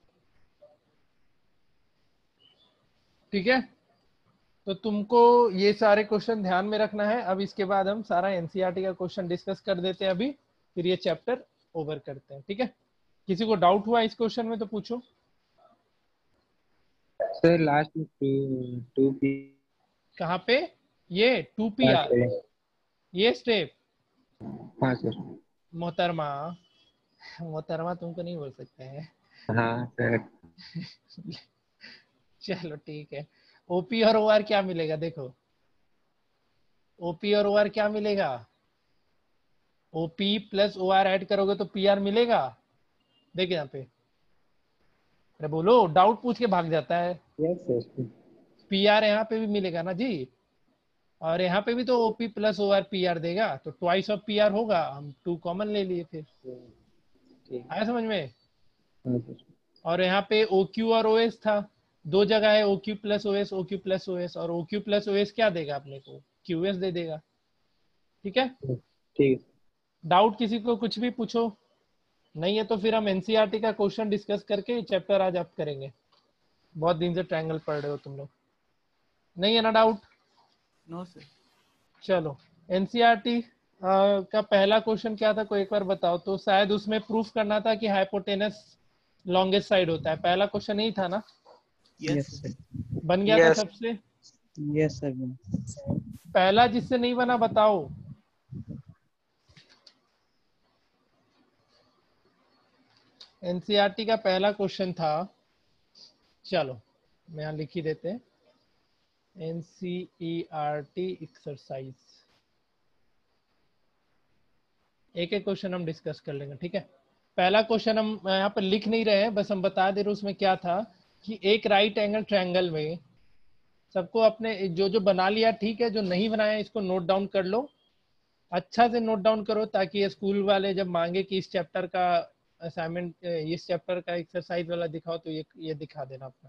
ठीक है, तो तुमको ये सारे क्वेश्चन ध्यान में रखना है। अब इसके बाद हम सारा एनसीईआरटी का क्वेश्चन डिस्कस कर देते हैं अभी, फिर ये चैप्टर ओवर करते हैं। ठीक है, किसी को डाउट हुआ इस क्वेश्चन में तो पूछो। सर लास्ट में 2P कहाँ पे? ये 2PR ये स्टेप? हाँ सर। मोहतरमा, मोहतरमा तुमको नहीं बोल सकते हैं। हाँ सर। चलो ठीक है। OP और OR क्या मिलेगा? देखो OP और OR क्या मिलेगा? OP प्लस OR ऐड करोगे तो PR मिलेगा। देखिए यहाँ पे, अरे बोलो, डाउट पूछ के भाग जाता है। Yes sir. PR यहाँ पे भी मिलेगा ना जी, और यहाँ पे भी तो OP प्लस OR PR देगा, तो ट्वाइस ऑफ PR होगा। हम 2 कॉमन ले लिए, फिर आया समझ में? और यहाँ पे OQ और OS था, दो जगह है OQ plus OS, OQ plus OS, और OQ प्लस OS क्या देगा अपने को? QS दे देगा। ठीक है, ठीक। डाउट किसी को कुछ भी पूछो, नहीं है तो फिर हम एनसीईआरटी का क्वेश्चन डिस्कस करके चैप्टर आज आप करेंगे। बहुत दिन से ट्रायंगल पढ़ रहे हो तुम लोग, नहीं है ना डाउट? No sir. चलो, एनसीईआरटी का पहला क्वेश्चन क्या था, कोई एक बार बताओ तो। शायद उसमें प्रूफ करना था कि हाइपोटेनस लॉन्गेस्ट साइड होता है। पहला क्वेश्चन यही था ना? Yes sir. बन गया था सबसे? Yes sir. पहला जिससे नहीं बना बताओ। एनसीईआरटी का पहला क्वेश्चन था चलो मैं यहाँ लिख ही देते हैं, NCERT एक्सरसाइज। एक एक क्वेश्चन हम डिस्कस कर लेंगे, ठीक है। पहला क्वेश्चन हम यहाँ पर लिख नहीं रहे हैं, बस हम बता दे रहे उसमें क्या था कि एक राइट एंगल ट्रायंगल में, सबको अपने जो जो बना लिया ठीक है, जो नहीं बनाया इसको नोट डाउन कर लो, अच्छा से नोट डाउन करो, ताकि ये स्कूल वाले जब मांगे कि इस चैप्टर का असाइनमेंट, इस चैप्टर का एक्सरसाइज वाला दिखाओ, तो ये दिखा देना अपना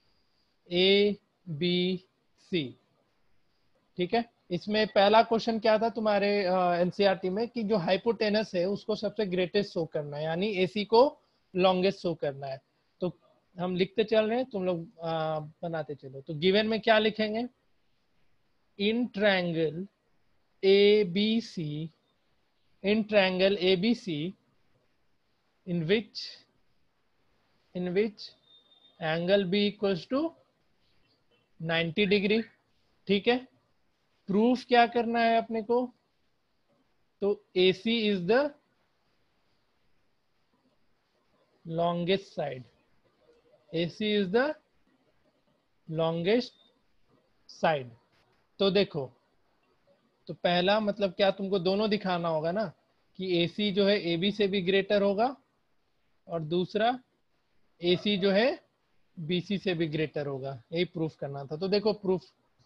ABC, ठीक है। इसमें पहला क्वेश्चन क्या था तुम्हारे एनसीईआरटी में कि जो हाइपोटेनस है उसको सबसे ग्रेटेस्ट शो करना है, यानी AC को लॉन्गेस्ट शो करना है। तो हम लिखते चल रहे हैं, तुम लोग बनाते चलो। तो गिवन में क्या लिखेंगे, in triangle ABC, in triangle ABC in which angle B equals to 90 degree, ठीक है। प्रूफ क्या करना है अपने को, तो AC is the longest side, AC is the longest side. तो देखो, तो पहला मतलब क्या, तुमको दोनों दिखाना होगा ना कि AC जो है AB से भी ग्रेटर होगा, और दूसरा AC जो है BC से भी ग्रेटर होगा, यही प्रूफ करना था। तो देखो प्रूफ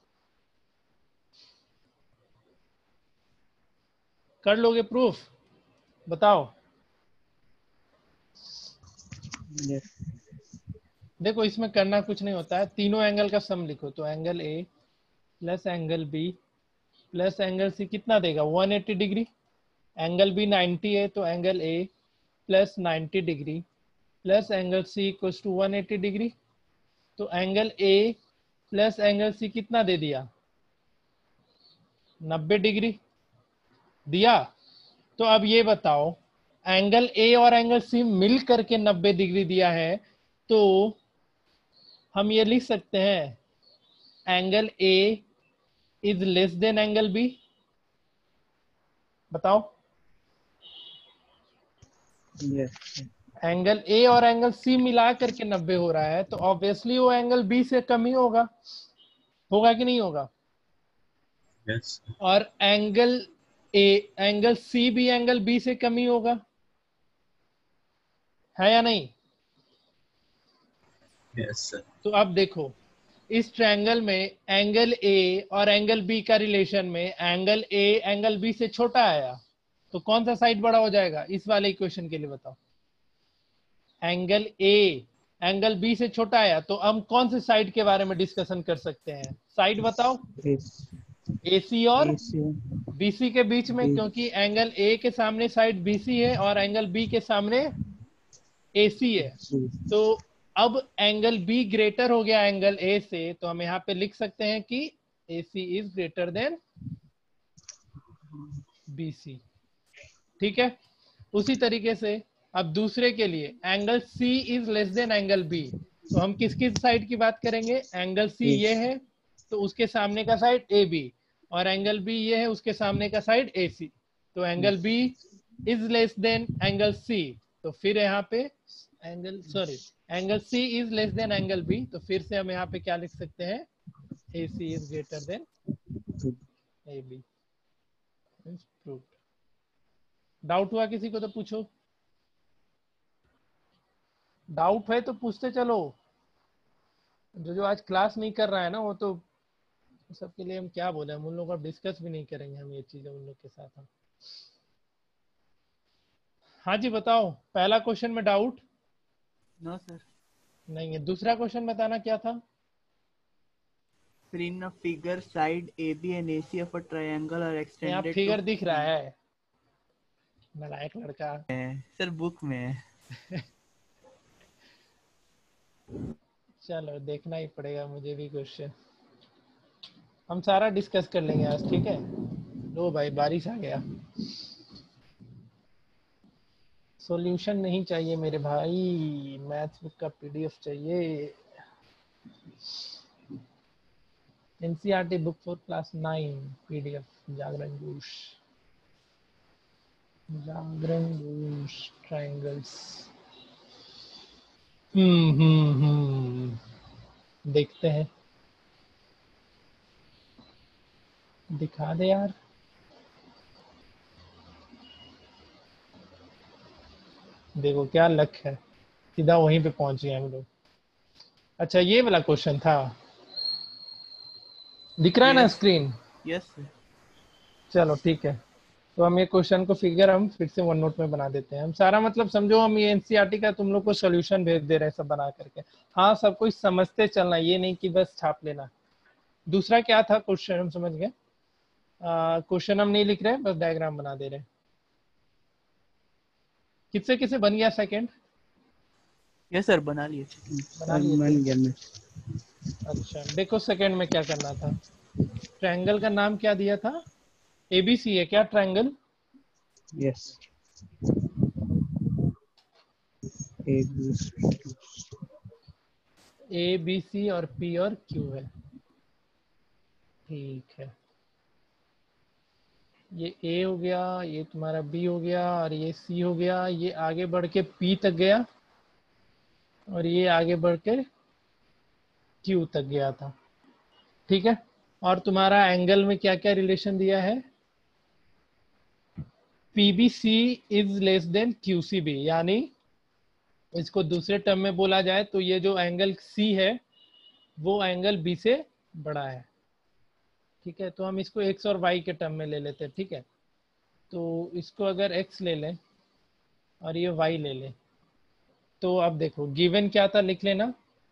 कर लोगे, प्रूफ बताओ। Yes. देखो इसमें करना कुछ नहीं होता है, तीनों एंगल का सम लिखो। तो angle A plus angle B plus angle C कितना देगा, 180 डिग्री। एंगल B 90 है, तो angle A plus 90 degree plus angle C equals to 180 degree. तो angle A plus angle C कितना दे दिया, 90 डिग्री दिया। तो अब ये बताओ, एंगल A और एंगल C मिल करके 90 डिग्री दिया है, तो हम ये लिख सकते हैं angle A is less than angle B। बताओ। Yes. एंगल A और एंगल C मिला करके 90 हो रहा है, तो ऑब्वियसली वो एंगल B से कम ही होगा, होगा कि नहीं होगा। Yes. और एंगल C भी एंगल B से कम ही होगा, है या नहीं। Yes, sir. तो अब देखो, इस ट्रायंगल में एंगल A और एंगल B का रिलेशन में एंगल A एंगल B से छोटा आया, तो कौन सा साइड बड़ा हो जाएगा इस वाले इक्वेशन के लिए, बताओ। एंगल A एंगल B से छोटा आया, तो हम कौन से साइड के बारे में डिस्कशन कर सकते हैं, साइड बताओ। AC और BC के बीच में, क्योंकि एंगल A के सामने साइड BC है और एंगल B के सामने AC है। तो अब एंगल B ग्रेटर हो गया एंगल A से, तो हम यहाँ पे लिख सकते हैं कि AC is greater than BC, ठीक है। उसी तरीके से अब दूसरे के लिए angle C is less than angle B, तो हम किस किस साइड की बात करेंगे, एंगल C ये है तो उसके सामने का साइड AB, और एंगल B ये है उसके सामने का साइड AC। तो angle B is less than angle C, तो फिर यहाँ पे angle C is less than angle B, तो फिर से हम यहाँ पे क्या लिख सकते हैं, AC is greater than AB। Doubt हुआ किसी को तो पूछो, डाउट है तो पूछते चलो। जो आज क्लास नहीं कर रहा है ना, वो तो सबके लिए हम क्या बोले, हम उन लोगों को डिस्कस भी नहीं करेंगे हम ये चीजें उन लोग के साथ हम। हाँ जी बताओ, पहला क्वेश्चन में डाउट No, sir. नहीं है। दूसरा क्वेश्चन बताना क्या था। Sir, in a figure, side AB and AC of a triangle are यहाँ extended फिगर to दिख रहा है, नालायक लड़का। सर बुक में चलो देखना ही पड़ेगा मुझे भी क्वेश्चन, हम सारा डिस्कस कर लेंगे आज, ठीक है। लो भाई बारिश आ गया, सॉल्यूशन नहीं चाहिए मेरे भाई, मैथ्स बुक का PDF चाहिए। NCERT book for class 9 PDF, Jagran Ghosh triangles. देखते हैं, दिखा दे यार। देखो क्या लक है, सीधा वहीं पे पहुंच गए हम लोग। अच्छा ये वाला क्वेश्चन था, दिख रहा है ना स्क्रीन? Yes sir. चलो ठीक है, तो हम ये क्वेश्चन को फिगर हम फिर से वन नोट में बना देते हैं। हम सारा मतलब समझो, हम ये एनसीईआरटी का तुम लोग को सॉल्यूशन भेज दे रहे हैं सब बना करके। हाँ सब कुछ समझते चलना, ये नहीं कि बस छाप लेना। दूसरा क्या था क्वेश्चन, हम समझ गए। क्वेश्चन हम नहीं लिख रहे हैं, बस डायग्राम बना दे रहे हैं। किससे किसे बन गया सेकंड? यस सर, बना लिए। बन गया मैं। अच्छा देखो सेकंड में क्या करना था। ट्रायंगल का नाम क्या दिया था? एबीसी है क्या triangle? Yes. A B C और पी और क्यू है, ठीक है। ये ए हो गया, ये तुम्हारा बी हो गया, और ये सी हो गया। ये आगे बढ़ के पी तक गया, और ये आगे बढ़ के क्यू तक गया था, ठीक है। और तुम्हारा एंगल में क्या क्या रिलेशन दिया है? PBC is less than QCB, यानी इसको दूसरे टर्म में बोला जाए तो ये जो एंगल C है वो एंगल B से बड़ा है, ठीक है। तो हम इसको x और y के टर्म में ले लेते हैं, ठीक है। तो इसको अगर x ले लें और ये y ले लें, तो अब देखो गिवन क्या था, लिख लेना,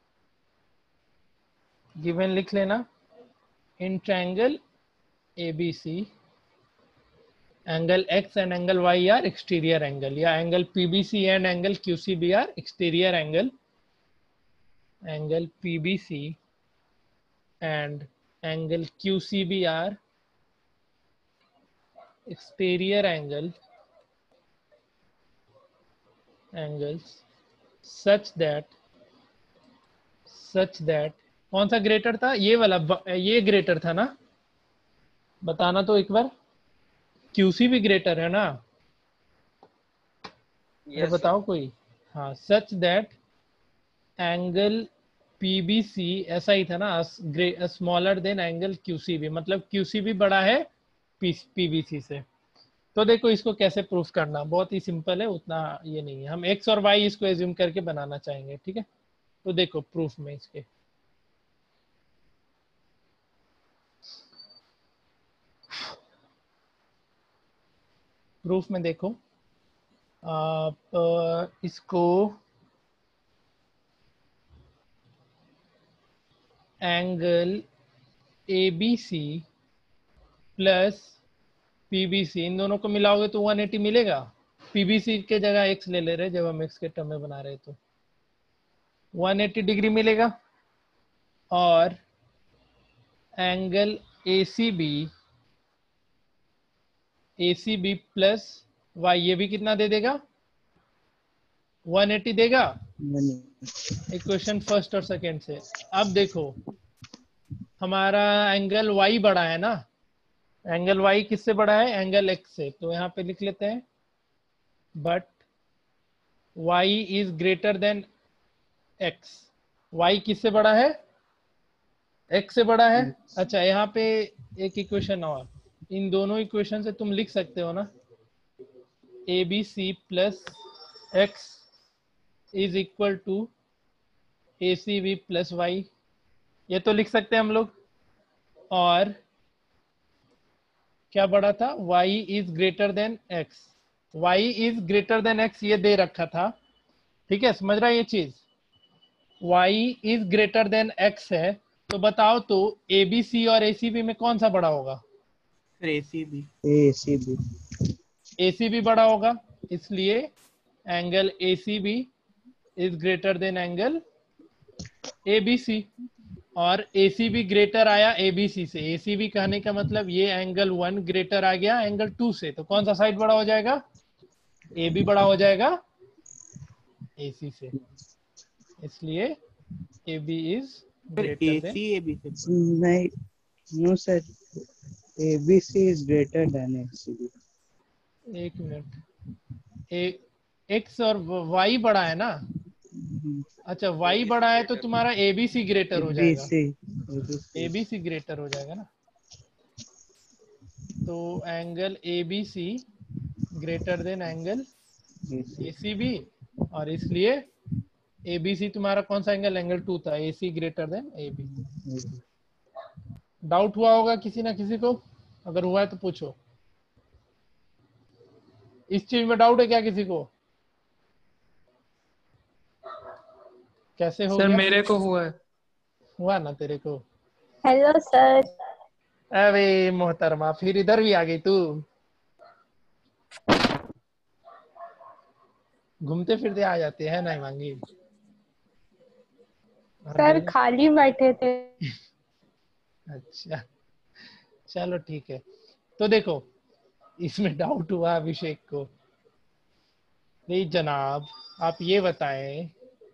गिवन लिख लेना। In triangle ABC angle x and angle y are exterior angle, या angle PBC and angle QCB are exterior angle. Angle PBC and angle QCB are exterior angles such that कौन सा ग्रेटर था? ये वाला, ये ग्रेटर था ना, बताना तो एक बार। QC भी ग्रेटर है ना? yes, बताओ कोई। हाँ, सच दैट एंगल PBC ऐसा ही था ना, स्मॉलर देन एंगल QCB, मतलब QCB बड़ा है PBC से। तो देखो इसको कैसे प्रूफ करना, बहुत ही सिंपल है, उतना ये नहीं है। हम x और y इसको एज्यूम करके बनाना चाहेंगे, ठीक है। तो देखो प्रूफ में इसके, प्रूफ में देखो आप इसको एंगल ABC प्लस PBC इन दोनों को मिलाओगे तो 180 मिलेगा। PBC के जगह x ले ले रहे, जब हम x के टर्म में बना रहे तो 180 डिग्री मिलेगा। और एंगल ACB प्लस y, ये भी कितना दे देगा? 180 देगा। इक्वेशन फर्स्ट और सेकेंड से। अब देखो हमारा एंगल y बड़ा है ना, एंगल y किससे बड़ा है? एंगल x से। तो यहाँ पे लिख लेते हैं but y is greater than x। y किससे बड़ा है? x से बड़ा है। अच्छा यहाँ पे एक इक्वेशन और, इन दोनों इक्वेशन से तुम लिख सकते हो ना, ABC plus x is equal to ACB plus y, ये तो लिख सकते हैं हम लोग। और क्या बड़ा था? y is greater than x। y is greater than x ये दे रखा था, ठीक है, समझ रहा है ये चीज। y is greater than x है, तो बताओ तो ABC और ACB में कौन सा बड़ा होगा? ACB बड़ा होगा, इसलिए angle ACB is greater than angle ABC। और ACB ग्रेटर आया ABC से। ACB कहने का मतलब ये एंगल 1 ग्रेटर आ गया एंगल 2 से, तो कौन सा साइड बड़ा हो जाएगा? AB बड़ा हो जाएगा AC से, इसलिए AB इज ग्रेटर देन। नहीं, no sir, ABC is greater than ACB। एक मिनट, X और Y बड़ा है ना, अच्छा y बड़ा है तो तुम्हारा ABC ग्रेटर हो जाएगा, ABC ABC ग्रेटर हो जाएगा ना। तो angle ABC greater than angle ACB, और इसलिए ABC तुम्हारा कौन सा एंगल, एंगल 2 था, AC greater than AB। Doubt हुआ होगा किसी ना किसी को, अगर हुआ है तो पूछो। इस चीज में डाउट है क्या किसी को? कैसे हो सर गया? मेरे को हुआ है। हुआ ना तेरे को? Hello sir. अरे मोहतरमा, फिर इधर भी आ गई तू। घूमते फिरते आ जाते हैं ना मांगी। सर खाली बैठे थे। अच्छा चलो ठीक है। तो देखो इसमें डाउट हुआ अभिषेक को। नहीं जनाब, आप ये बताएं,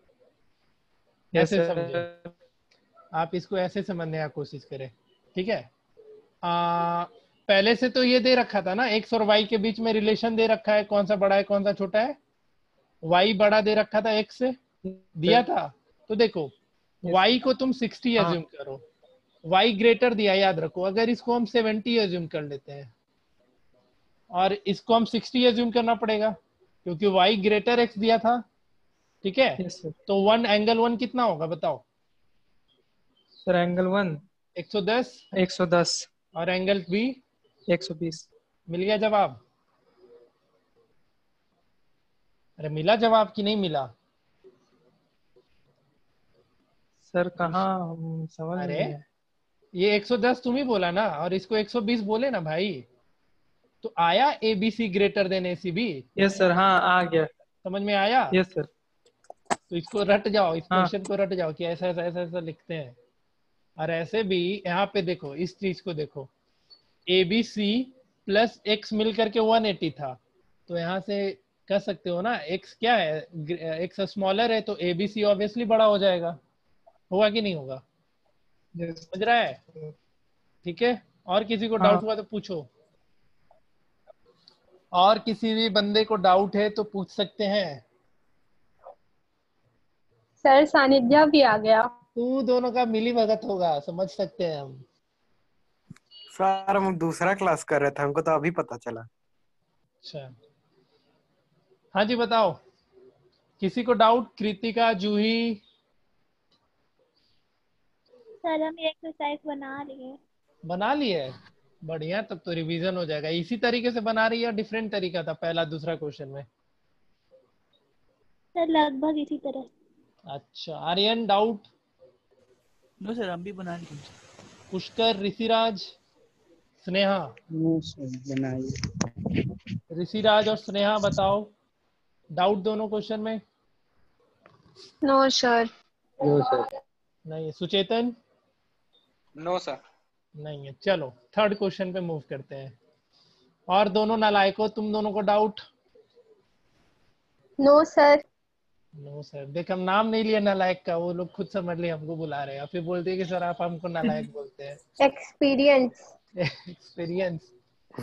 यस ऐसे समझे, सर। आप इसको ऐसे समझने का कोशिश करें, ठीक है। पहले से तो ये दे रखा था ना, x और y के बीच में रिलेशन दे रखा है, कौन सा बड़ा है कौन सा छोटा है। y बड़ा दे रखा था x से, दिया था। तो देखो y को तुम 60 एज्यूम करो, y ग्रेटर दिया, याद रखो। अगर इसको हम 70 एज्यूम कर लेते हैं और इसको हम 60 एज्यूम करना पड़ेगा क्योंकि y ग्रेटर x दिया था, ठीक है। Yes sir. तो वन एंगल 1 कितना होगा बताओ? सर एंगल 1 110 110 और एंगल B 120। मिल गया जवाब? अरे मिला जवाब कि नहीं मिला? सर कहाँ, हम समझ अरे नहीं है। ये 110 तुम ही बोला ना, और इसको 120 बोले ना भाई, तो आया ABC greater than ACB। Yes sir, हाँ आ गया। समझ में आया? Yes sir. तो इसको रट जाओ, इस हाँ। क्वेश्चन को रट जाओ कि ऐसा ऐसा ऐसा ऐसा लिखते हैं। और ऐसे भी यहाँ पे देखो, इस चीज को देखो, ABC प्लस x मिल करके 180 था, तो यहाँ से कह सकते हो ना x क्या है, x स्मॉलर है, तो ABC ऑब्वियसली बड़ा हो जाएगा। होगा कि नहीं होगा? यस समझ रहा है? ठीक है। और किसी को हाँ। डाउट हुआ तो पूछो, और किसी भी बंदे को डाउट है तो पूछ सकते हैं। सर सानिध्या भी आ गया। तू दोनों का मिली भगत होगा, समझ सकते हैं हम। सर हम दूसरा क्लास कर रहे थे, हमको तो अभी पता चला। अच्छा हाँ जी बताओ, किसी को डाउट? कृतिका, जूही? सर हम एक्सरसाइज बना रही है। बना ली है? बढ़िया, तब तो रिवीजन हो जाएगा। इसी तरीके से बना रही है, डिफरेंट तरीका था पहला दूसरा क्वेश्चन में? सर लगभग इसी तरह। अच्छा आर्यन डाउट? नो सर हम भी बना लिए। पुष्कर, ऋषिराज, स्नेहा? नो सर बनाइए। ऋषिराज और स्नेहा बताओ, डाउट दोनों क्वेश्चन में? No sir. No sir. नहीं। सुचेतन? No sir. नहीं है। चलो थर्ड क्वेश्चन पे मूव करते हैं। और दोनों नालायकों, तुम दोनों को doubt? No sir. No sir. देख हम नाम नहीं लिया नालायक का, वो लोग खुद समझ लिए हमको बुला रहे हैं, फिर बोलते हैं कि सर आप हमको नालायक बोलते हैं। एक्सपीरियंस। एक्सपीरियंस।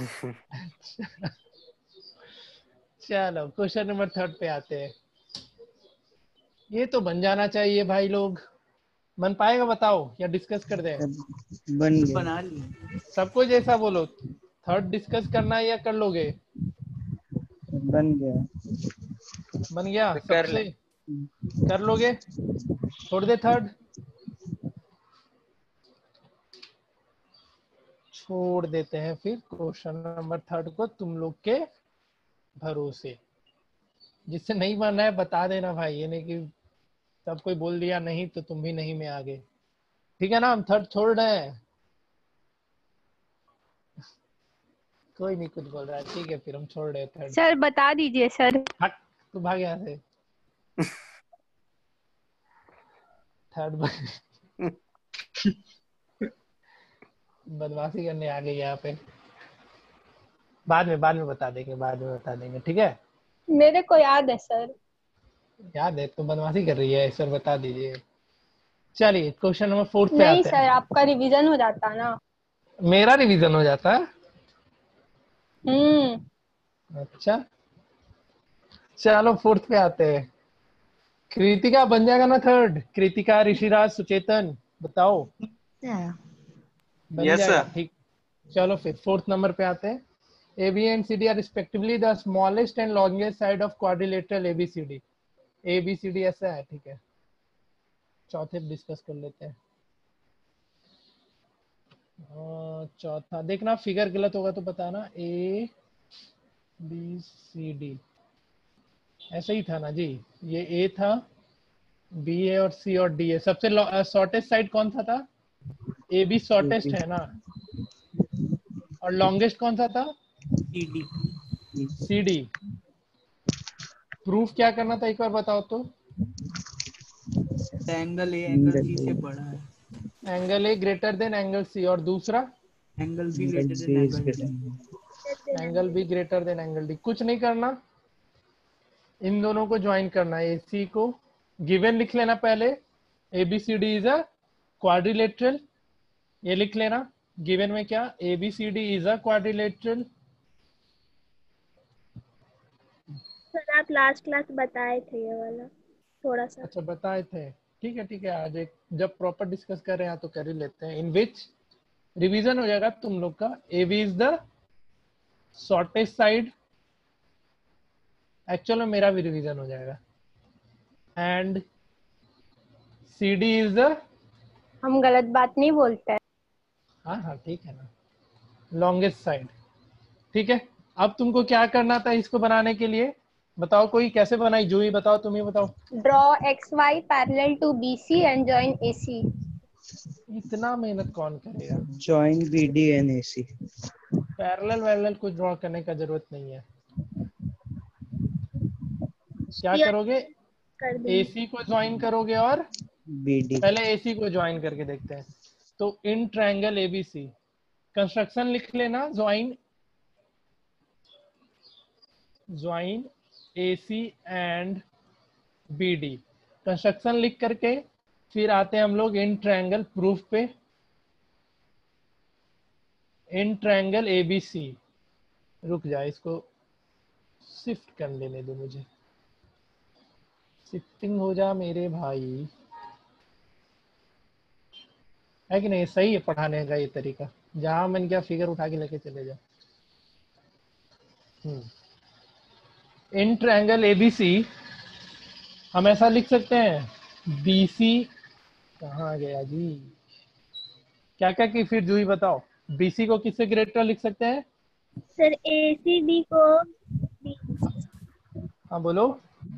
चलो क्वेश्चन नंबर 3 पे आते हैं। ये तो बन जाना चाहिए भाई लोग। बन पाएगा बताओ या डिस्कस कर दें? बन गया। बना लिए। सबको जैसा बोलो, थर्ड डिस्कस करना है या कर लोगे? बन गया। बन गया तो कर सबसे? ले। कर लोगे? छोड़ दे थर्ड? छोड़ देते हैं फिर क्वेश्चन नंबर 3 को तुम लोग के भरोसे। जिससे नहीं बनना है बता देना भाई, ये नहीं कि सब कोई बोल दिया नहीं तो तुम भी नहीं में आगे। ठीक है ना? हम थर्ड छोड़ रहे हैं। कोई नहीं कुछ बोल रहा है, ठीक है फिर हम छोड़ रहे हैं थर्ड। सर बता दीजिए सर। भाग, तू भाग यहाँ से। थर्ड बदमाशी करने आ गई यहाँ पे। बाद में बता देंगे, बाद में बता देंगे, ठीक है? मेरे को याद है सर। याद है? तो बदमाशी कर रही है सर, बता दीजिए। चलिए क्वेश्चन नंबर 4 पे नहीं आते सर, हैं। आपका रिवीजन हो जाता ना। मेरा रिवीजन हो जाता है? अच्छा चलो 4 पे आते हैं। कृतिका बन जाएगा ना थर्ड? कृतिका, ऋषिराज, सुचेतन, बताओ। बन Yes, जाएगा, sir. ठीक। चलो फिर फोर्थ नंबर पे आते हैं। AB and CD are respectively the smallest and longest side of quadrilateral ABCD. ABCD ऐसा है, ठीक है। चौथे डिस्कस कर लेते हैं। चौथा देखना, फिगर गलत होगा तो बताना। ABCD ऐसा ही था ना जी, ये A था, B है और C और D है। सबसे शॉर्टेस्ट साइड कौन सा था? AB शॉर्टेस्ट है ना, और लॉन्गेस्ट कौन सा था? CD। CD। प्रूफ क्या करना था एक बार बताओ तो। एंगल ए एंगल सी से बड़ा है। Angle A greater than angle C, और दूसरा angle B greater than angle D. Angle B greater than angle D. कुछ नहीं करना, इन दोनों को ज्वाइन करना है। AC को गिवन लिख लेना पहले, ABCD इज अ क्वाड्रिलेटरल, ये लिख लेना। गिवन में क्या? ABCD is a quadrilateral. Sir आप लास्ट क्लास बताए थे ये वाला थोड़ा सा। अच्छा बताए थे, ठीक है ठीक है। आज एक जब प्रॉपर डिस्कस कर रहे हैं तो कर ही लेते हैं। इन विच रिवीजन हो जाएगा तुम लोग का। AB is the shortest side, actual में मेरा भी रिवीजन हो जाएगा। एंड CD इज द, हम गलत बात नहीं बोलते हैं। हाँ हाँ ठीक है ना, लॉन्गेस्ट साइड। ठीक है, अब तुमको क्या करना था इसको बनाने के लिए? बताओ, कोई कैसे बनाई? जूही बताओ, तुम ही बताओ। Draw XY parallel to BC and join AC। इतना मेहनत कौन करेगा? Join BD and AC. Parallel वैरेलल कुछ ड्रॉ करने का जरूरत नहीं है। क्या करोगे? कर देंगे। AC को ज्वाइन करोगे और BD. पहले AC को ज्वाइन करके देखते हैं। तो इन ट्रायंगल ABC कंस्ट्रक्शन लिख लेना। Join AC and BD construction लिख करके फिर आते हैं हम लोग इन ट्रायंगल प्रूफ पे। इन ट्रायंगल ABC, रुक जाए, इसको शिफ्ट कर लेने दो मुझे। शिफ्टिंग हो जा मेरे भाई, है कि नहीं? सही है पढ़ाने का ये तरीका, जहां मन क्या फिगर उठा के लेके चले जाओ। इन ट्रायंगल ABC हम ऐसा लिख सकते हैं। BC कहाँ गया जी? क्या क्या की फिर जूही बताओ। BC को किससे ग्रेटर लिख सकते हैं? सर ACD को हाँ बोलो।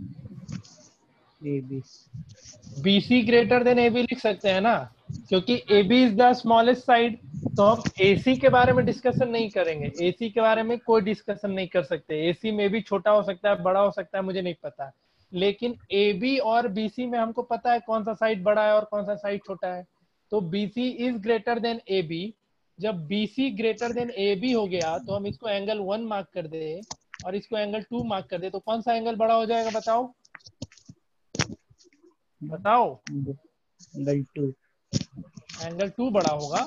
AB. BC greater than AB लिख सकते हैं ना, क्योंकि AB is the smallest side. तो हम AC के बारे में डिस्कशन नहीं करेंगे। AC के बारे में कोई डिस्कशन नहीं कर सकते। AC में भी छोटा हो सकता है, बड़ा हो सकता है, मुझे नहीं पता। लेकिन AB और BC में हमको पता है कौन सा साइड बड़ा है और कौन सा साइड छोटा है। तो BC is greater than AB। जब BC ग्रेटर देन AB हो गया तो हम इसको एंगल 1 मार्क कर दे और इसको एंगल 2 मार्क कर दे, तो कौन सा एंगल बड़ा हो जाएगा? बताओ बताओ। Angle 2. एंगल 2 बड़ा होगा।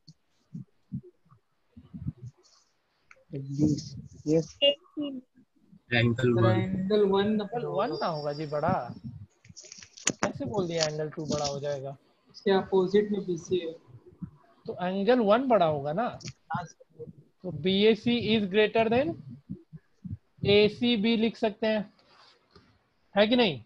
Yes. एंगल 1. एंगल 1 एंगल 1 ना होगा जी बड़ा। कैसे बोल दिया एंगल 2 बड़ा हो जाएगा? इसके अपोजिट में BC है। तो एंगल 1 बड़ा होगा ना। तो BAC is greater than ACB लिख सकते हैं, है कि नहीं?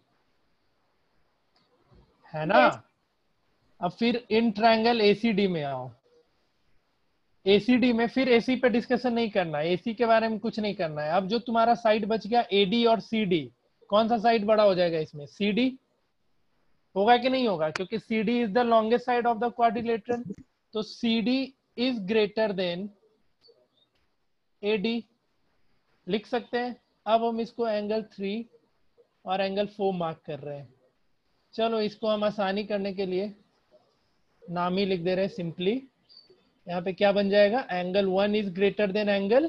है ना? अब फिर इन ट्रायंगल ACD में आओ। ACD में फिर AC पे डिस्कशन नहीं करना है, AC के बारे में कुछ नहीं करना है। अब जो तुम्हारा साइड बच गया AD और CD, कौन सा साइड बड़ा हो जाएगा इसमें? CD होगा कि नहीं होगा? क्योंकि CD is the longest side of the quadrilateral. तो CD is greater than AD लिख सकते हैं। अब हम इसको एंगल 3 और एंगल 4 मार्क कर रहे हैं। चलो इसको हम आसानी करने के लिए नाम ही लिख दे रहे हैं सिंपली। यहाँ पे क्या बन जाएगा? Angle 1 is greater than angle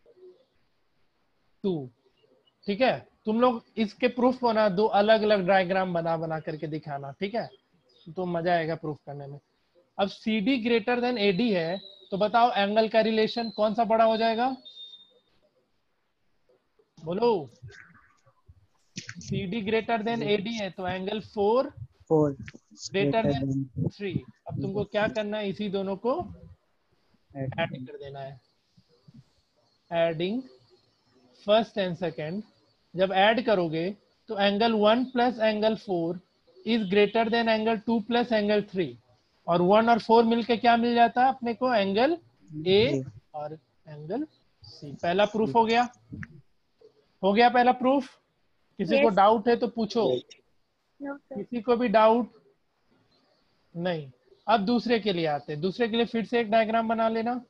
2। ठीक है, तुम लोग इसके प्रूफ को ना दो अलग अलग डायग्राम बना करके दिखाना, ठीक है? तो मजा आएगा प्रूफ करने में। अब CD ग्रेटर देन AD है, तो बताओ एंगल का रिलेशन कौन सा बड़ा हो जाएगा? बोलो। CD ग्रेटर देन AD है तो angle 4 4 greater greater than than 3। अब तुमको क्या करना है, इसी दोनों को add ऐड कर देना है। एडिंग फर्स्ट एंड सेकेंड, जब ऐड करोगे तो angle 1 plus angle 4 is greater than angle 2 plus angle 3, और 1 और 4 मिलके क्या मिल जाता है अपने को, एंगल A और एंगल C। पहला प्रूफ हो गया, हो गया पहला प्रूफ। किसी को Yes. डाउट है तो पूछो, No, sir. किसी को भी डाउट नहीं। अब दूसरे के लिए आते हैं, दूसरे के लिए फिर से एक डायग्राम बना लेना।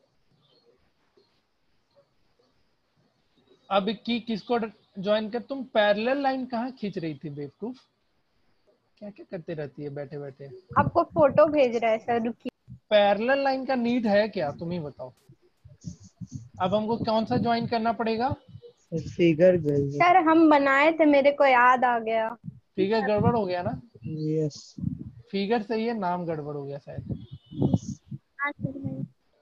अब की किसको ज्वाइन कर, तुम पैरेलल लाइन कहाँ खींच रही थी बेवकूफ, क्या क्या करते रहती है बैठे बैठे। आपको फोटो भेज रहा है सर, रुकिए। पैरेलल लाइन का नीड है क्या, तुम ही बताओ। अब हमको कौन सा ज्वाइन करना पड़ेगा, फिगर गई। सर हम बनाए थे, मेरे को याद आ गया। फिगर गड़बड़ हो गया ना। यस फिगर सही है, नाम गड़बड़ हो गया शायद। हाँ सर मैं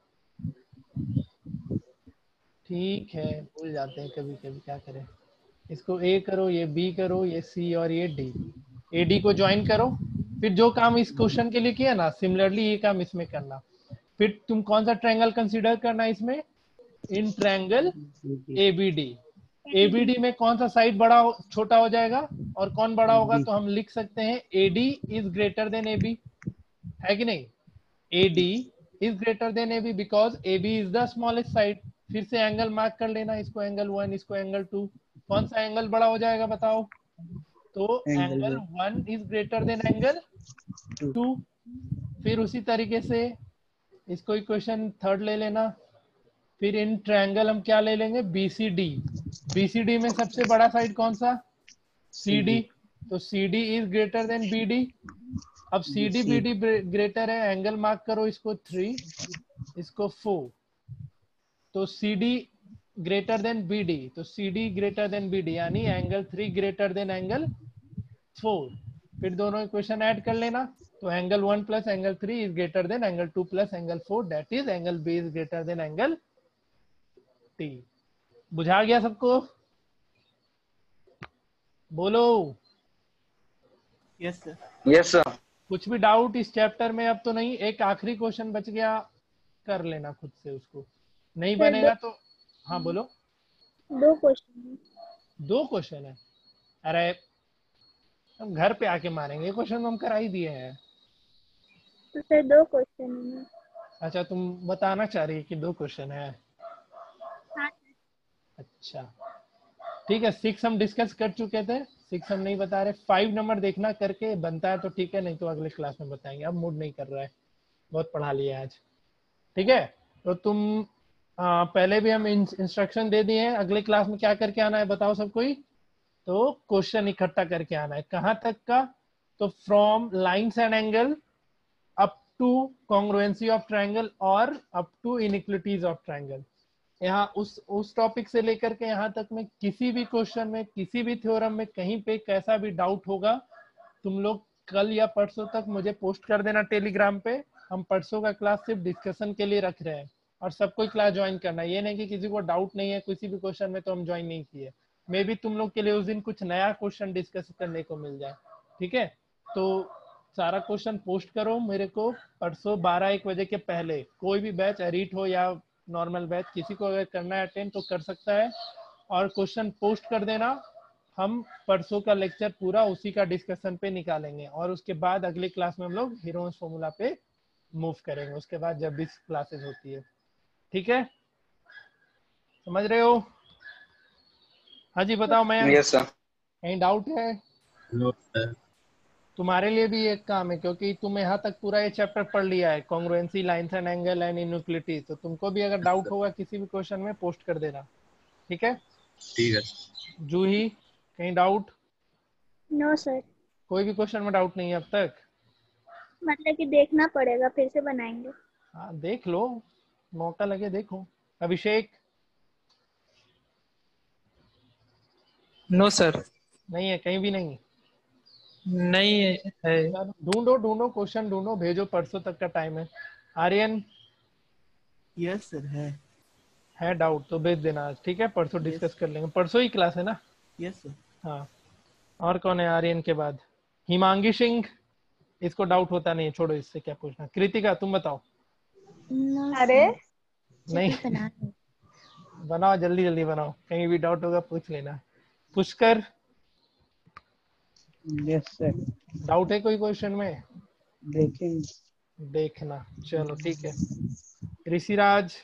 ठीक है, भूल जाते हैं कभी कभी, क्या करें। इसको A करो, ये B करो, ये C और ये D। AD को ज्वाइन करो, फिर जो काम इस क्वेश्चन के लिए किया ना, सिमिलरली ये काम इसमें करना। फिर तुम कौन सा ट्रायंगल कंसीडर करना इसमें, इन ट्रायंगल ABD। ABD में कौन सा साइड बड़ा छोटा हो जाएगा और कौन बड़ा होगा, तो हम लिख सकते हैं AD is greater than AB, है कि नहीं। AD is greater than AB because AB is the smallest side. फिर से एंगल मार्क कर लेना, इसको एंगल 1, इसको एंगल 2। कौन सा एंगल बड़ा हो जाएगा बताओ, तो angle 1 is greater than angle 2। फिर उसी तरीके से इसको इक्वेशन थर्ड ले लेना। फिर इन ट्रायंगल हम क्या ले लेंगे, BCD। BCD में सबसे बड़ा साइड कौन सा, CD, तो CD is greater than BD। अब CD BD ग्रेटर है, एंगल मार्क करो, इसको 3, इसको 4, तो CD ग्रेटर देन BD, तो CD ग्रेटर देन BD यानी एंगल 3 ग्रेटर देन एंगल 4। फिर दोनों इक्वेशन ऐड कर लेना, तो angle 1 plus angle 3 is greater than angle 2 plus angle 4, that is angle B is greater than angle T। बुझा गया सबको, बोलो यस सर। Yes sir. कुछ भी डाउट इस चैप्टर में अब तो नहीं। एक आखिरी क्वेश्चन बच गया, कर लेना खुद से, उसको नहीं बनेगा तो हाँ बोलो। 2 क्वेश्चन। 2 क्वेश्चन है, अरे हम घर पे आके मारेंगे, क्वेश्चन हम करा ही दिए हैं। तो सर 2 क्वेश्चन है। अच्छा तुम बताना चाह रही है कि 2 क्वेश्चन है। हाँ। अच्छा ठीक है, 6 हम डिस्कस कर चुके थे, 6 हम नहीं बता रहे। 5 नंबर देखना करके, बनता है तो ठीक है, नहीं तो अगले क्लास में बताएंगे। अब मूड नहीं कर रहा है, बहुत पढ़ा लिया आज। ठीक है, तो तुम पहले भी हम इंस्ट्रक्शन दे दिए हैं, अगले क्लास में क्या करके आना है बताओ सब कोई। तो क्वेश्चन इकट्ठा करके आना है, कहाँ तक का, तो from lines and angle up to congruency of triangle और up to inequalities of triangle. यहाँ उस टॉपिक से लेकर के यहाँ तक में किसी भी क्वेश्चन में, किसी भी थ्योरम में, कहीं पे कैसा भी डाउट होगा, तुम लोग कल या परसों तक मुझे पोस्ट कर देना टेलीग्राम पे। हम परसों का क्लास सिर्फ डिस्कशन के लिए रख रहे हैं और सबको क्लास ज्वाइन करना है। ये नहीं कि किसी को डाउट नहीं है किसी भी क्वेश्चन में तो हम ज्वाइन नहीं किए। मे भी तुम लोग के लिए उस दिन कुछ नया क्वेश्चन डिस्कस करने को मिल जाए। ठीक है, तो सारा क्वेश्चन पोस्ट करो मेरे को परसों 12-1 बजे के पहले। कोई भी बैच एरीट हो या नॉर्मल बैच, किसी को अगर करना है अटेंड तो कर सकता है, और क्वेश्चन पोस्ट कर देना। हम परसों का लेक्चर पूरा उसी का डिस्कशन पे निकालेंगे और उसके बाद अगली क्लास में हम लोग हीरोन्स फॉर्मूला पे मूव करेंगे, उसके बाद जब भी क्लासेस होती है। ठीक है, समझ रहे हो? हाँ जी बताओ। मैं यस सर। कहीं डाउट है? No sir. तुम्हारे लिए भी एक काम है, क्योंकि तुम यहाँ तक पूरा ये चैप्टर पढ़ लिया है, congruency, lines and angle and inequality. तो तुमको भी अगर डाउट होगा किसी भी क्वेश्चन में पोस्ट कर देना। ठीक है? ठीक है। जूही कहीं डाउट? No sir. कोई भी क्वेश्चन में डाउट नहीं है अब तक? मतलब कि देखना पड़ेगा, फिर से बनाएंगे। हाँ देख लो, मौका लगे देखो। अभिषेक? No sir. नहीं है कहीं भी? नहीं नहीं है। ढूंढो क्वेश्चन ढूंढो, भेजो, परसों तक का टाइम है। आर्यन? यस सर है डाउट तो भेज देना आज। ठीक है, परसों डिस्कस कर लेंगे, परसों ही क्लास है ना? Yes sir. हाँ और कौन है आर्यन के बाद? हिमांगी सिंह, इसको डाउट होता नहीं, छोड़ो, इससे क्या पूछना। कृतिका तुम बताओ। अरे नहीं बनाओ, जल्दी जल्दी बनाओ, कहीं भी डाउट होगा पूछ लेना। Pushkar, yes sir. डाउट है कोई क्वेश्चन में? देखेंगे। देखना, चलो ठीक है। ऋषिराज?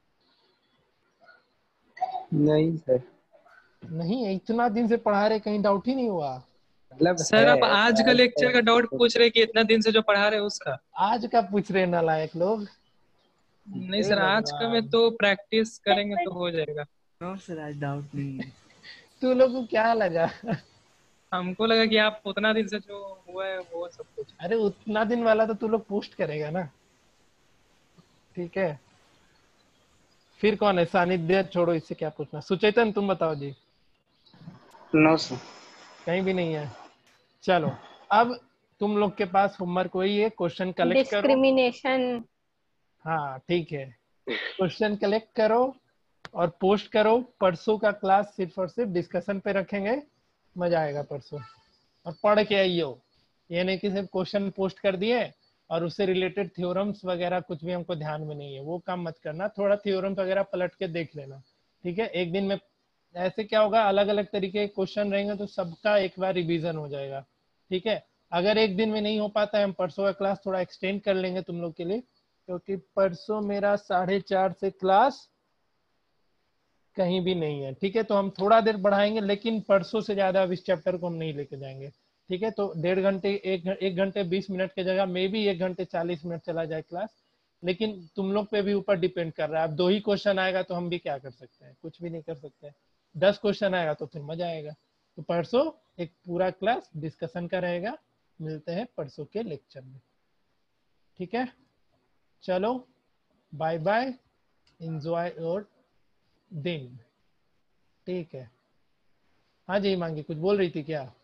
नहीं सर, नहीं, इतना दिन से पढ़ा रहे, कहीं डाउट ही नहीं हुआ? मतलब सर आप आज का लेक्चर का डाउट पूछ रहे कि इतना दिन से जो पढ़ा रहे उसका? आज का पूछ रहे नालायक लोग। नहीं सर, आज का में तो प्रैक्टिस करेंगे तो हो जाएगा। नो सर, आज डाउट नहीं है। तू लोग को क्या लगा? हमको लगा कि आप उतना दिन से जो हुआ है वो सब कुछ। अरे उतना दिन वाला तो तू लोग पोस्ट करेगा ना, ठीक है। फिर कौन है? सानिध्य छोड़ो, इससे क्या पूछना। सुचेतन तुम बताओ जी। No sir. कहीं भी नहीं है। चलो, अब तुम लोग के पास होमवर्क वही है, क्वेश्चन कलेक्ट करो। डिस्क्रिमिनेशन। हाँ ठीक है, क्वेश्चन कलेक्ट करो और पोस्ट करो। परसों का क्लास सिर्फ और सिर्फ डिस्कशन पे रखेंगे, मजा आएगा परसों। और पढ़ के आइयो, ये नहीं कि सिर्फ क्वेश्चन पोस्ट कर दिए और उससे रिलेटेड थ्योरम्स वगैरह कुछ भी हमको ध्यान में नहीं है, वो काम मत करना। थोड़ा थ्योरम्स वगैरह पलट के देख लेना, ठीक है। एक दिन में ऐसे क्या होगा, अलग अलग तरीके के क्वेश्चन रहेंगे तो सबका एक बार रिवीजन हो जाएगा, ठीक है। अगर एक दिन में नहीं हो पाता है, हम परसों का क्लास थोड़ा एक्सटेंड कर लेंगे तुम लोग के लिए, क्योंकि परसों मेरा 4:30 से क्लास कहीं भी नहीं है, ठीक है। तो हम थोड़ा देर बढ़ाएंगे, लेकिन परसों से ज्यादा अब इस चैप्टर को हम नहीं लेके जाएंगे, ठीक है। तो 1.5 घंटे, 1 घंटे 20 मिनट की जगह मे भी 1 घंटे 40 मिनट चला जाए क्लास, लेकिन तुम लोग पे भी ऊपर डिपेंड कर रहा है। अब 2 ही क्वेश्चन आएगा तो हम भी क्या कर सकते हैं, कुछ भी नहीं कर सकते। 10 क्वेश्चन आएगा तो फिर मजा आएगा। तो परसों एक पूरा क्लास डिस्कशन का रहेगा। मिलते हैं परसों के लेक्चर में, ठीक है। चलो बाय बाय, एंजॉय योर दिन, ठीक है। हाँ जी मांगी, कुछ बोल रही थी क्या?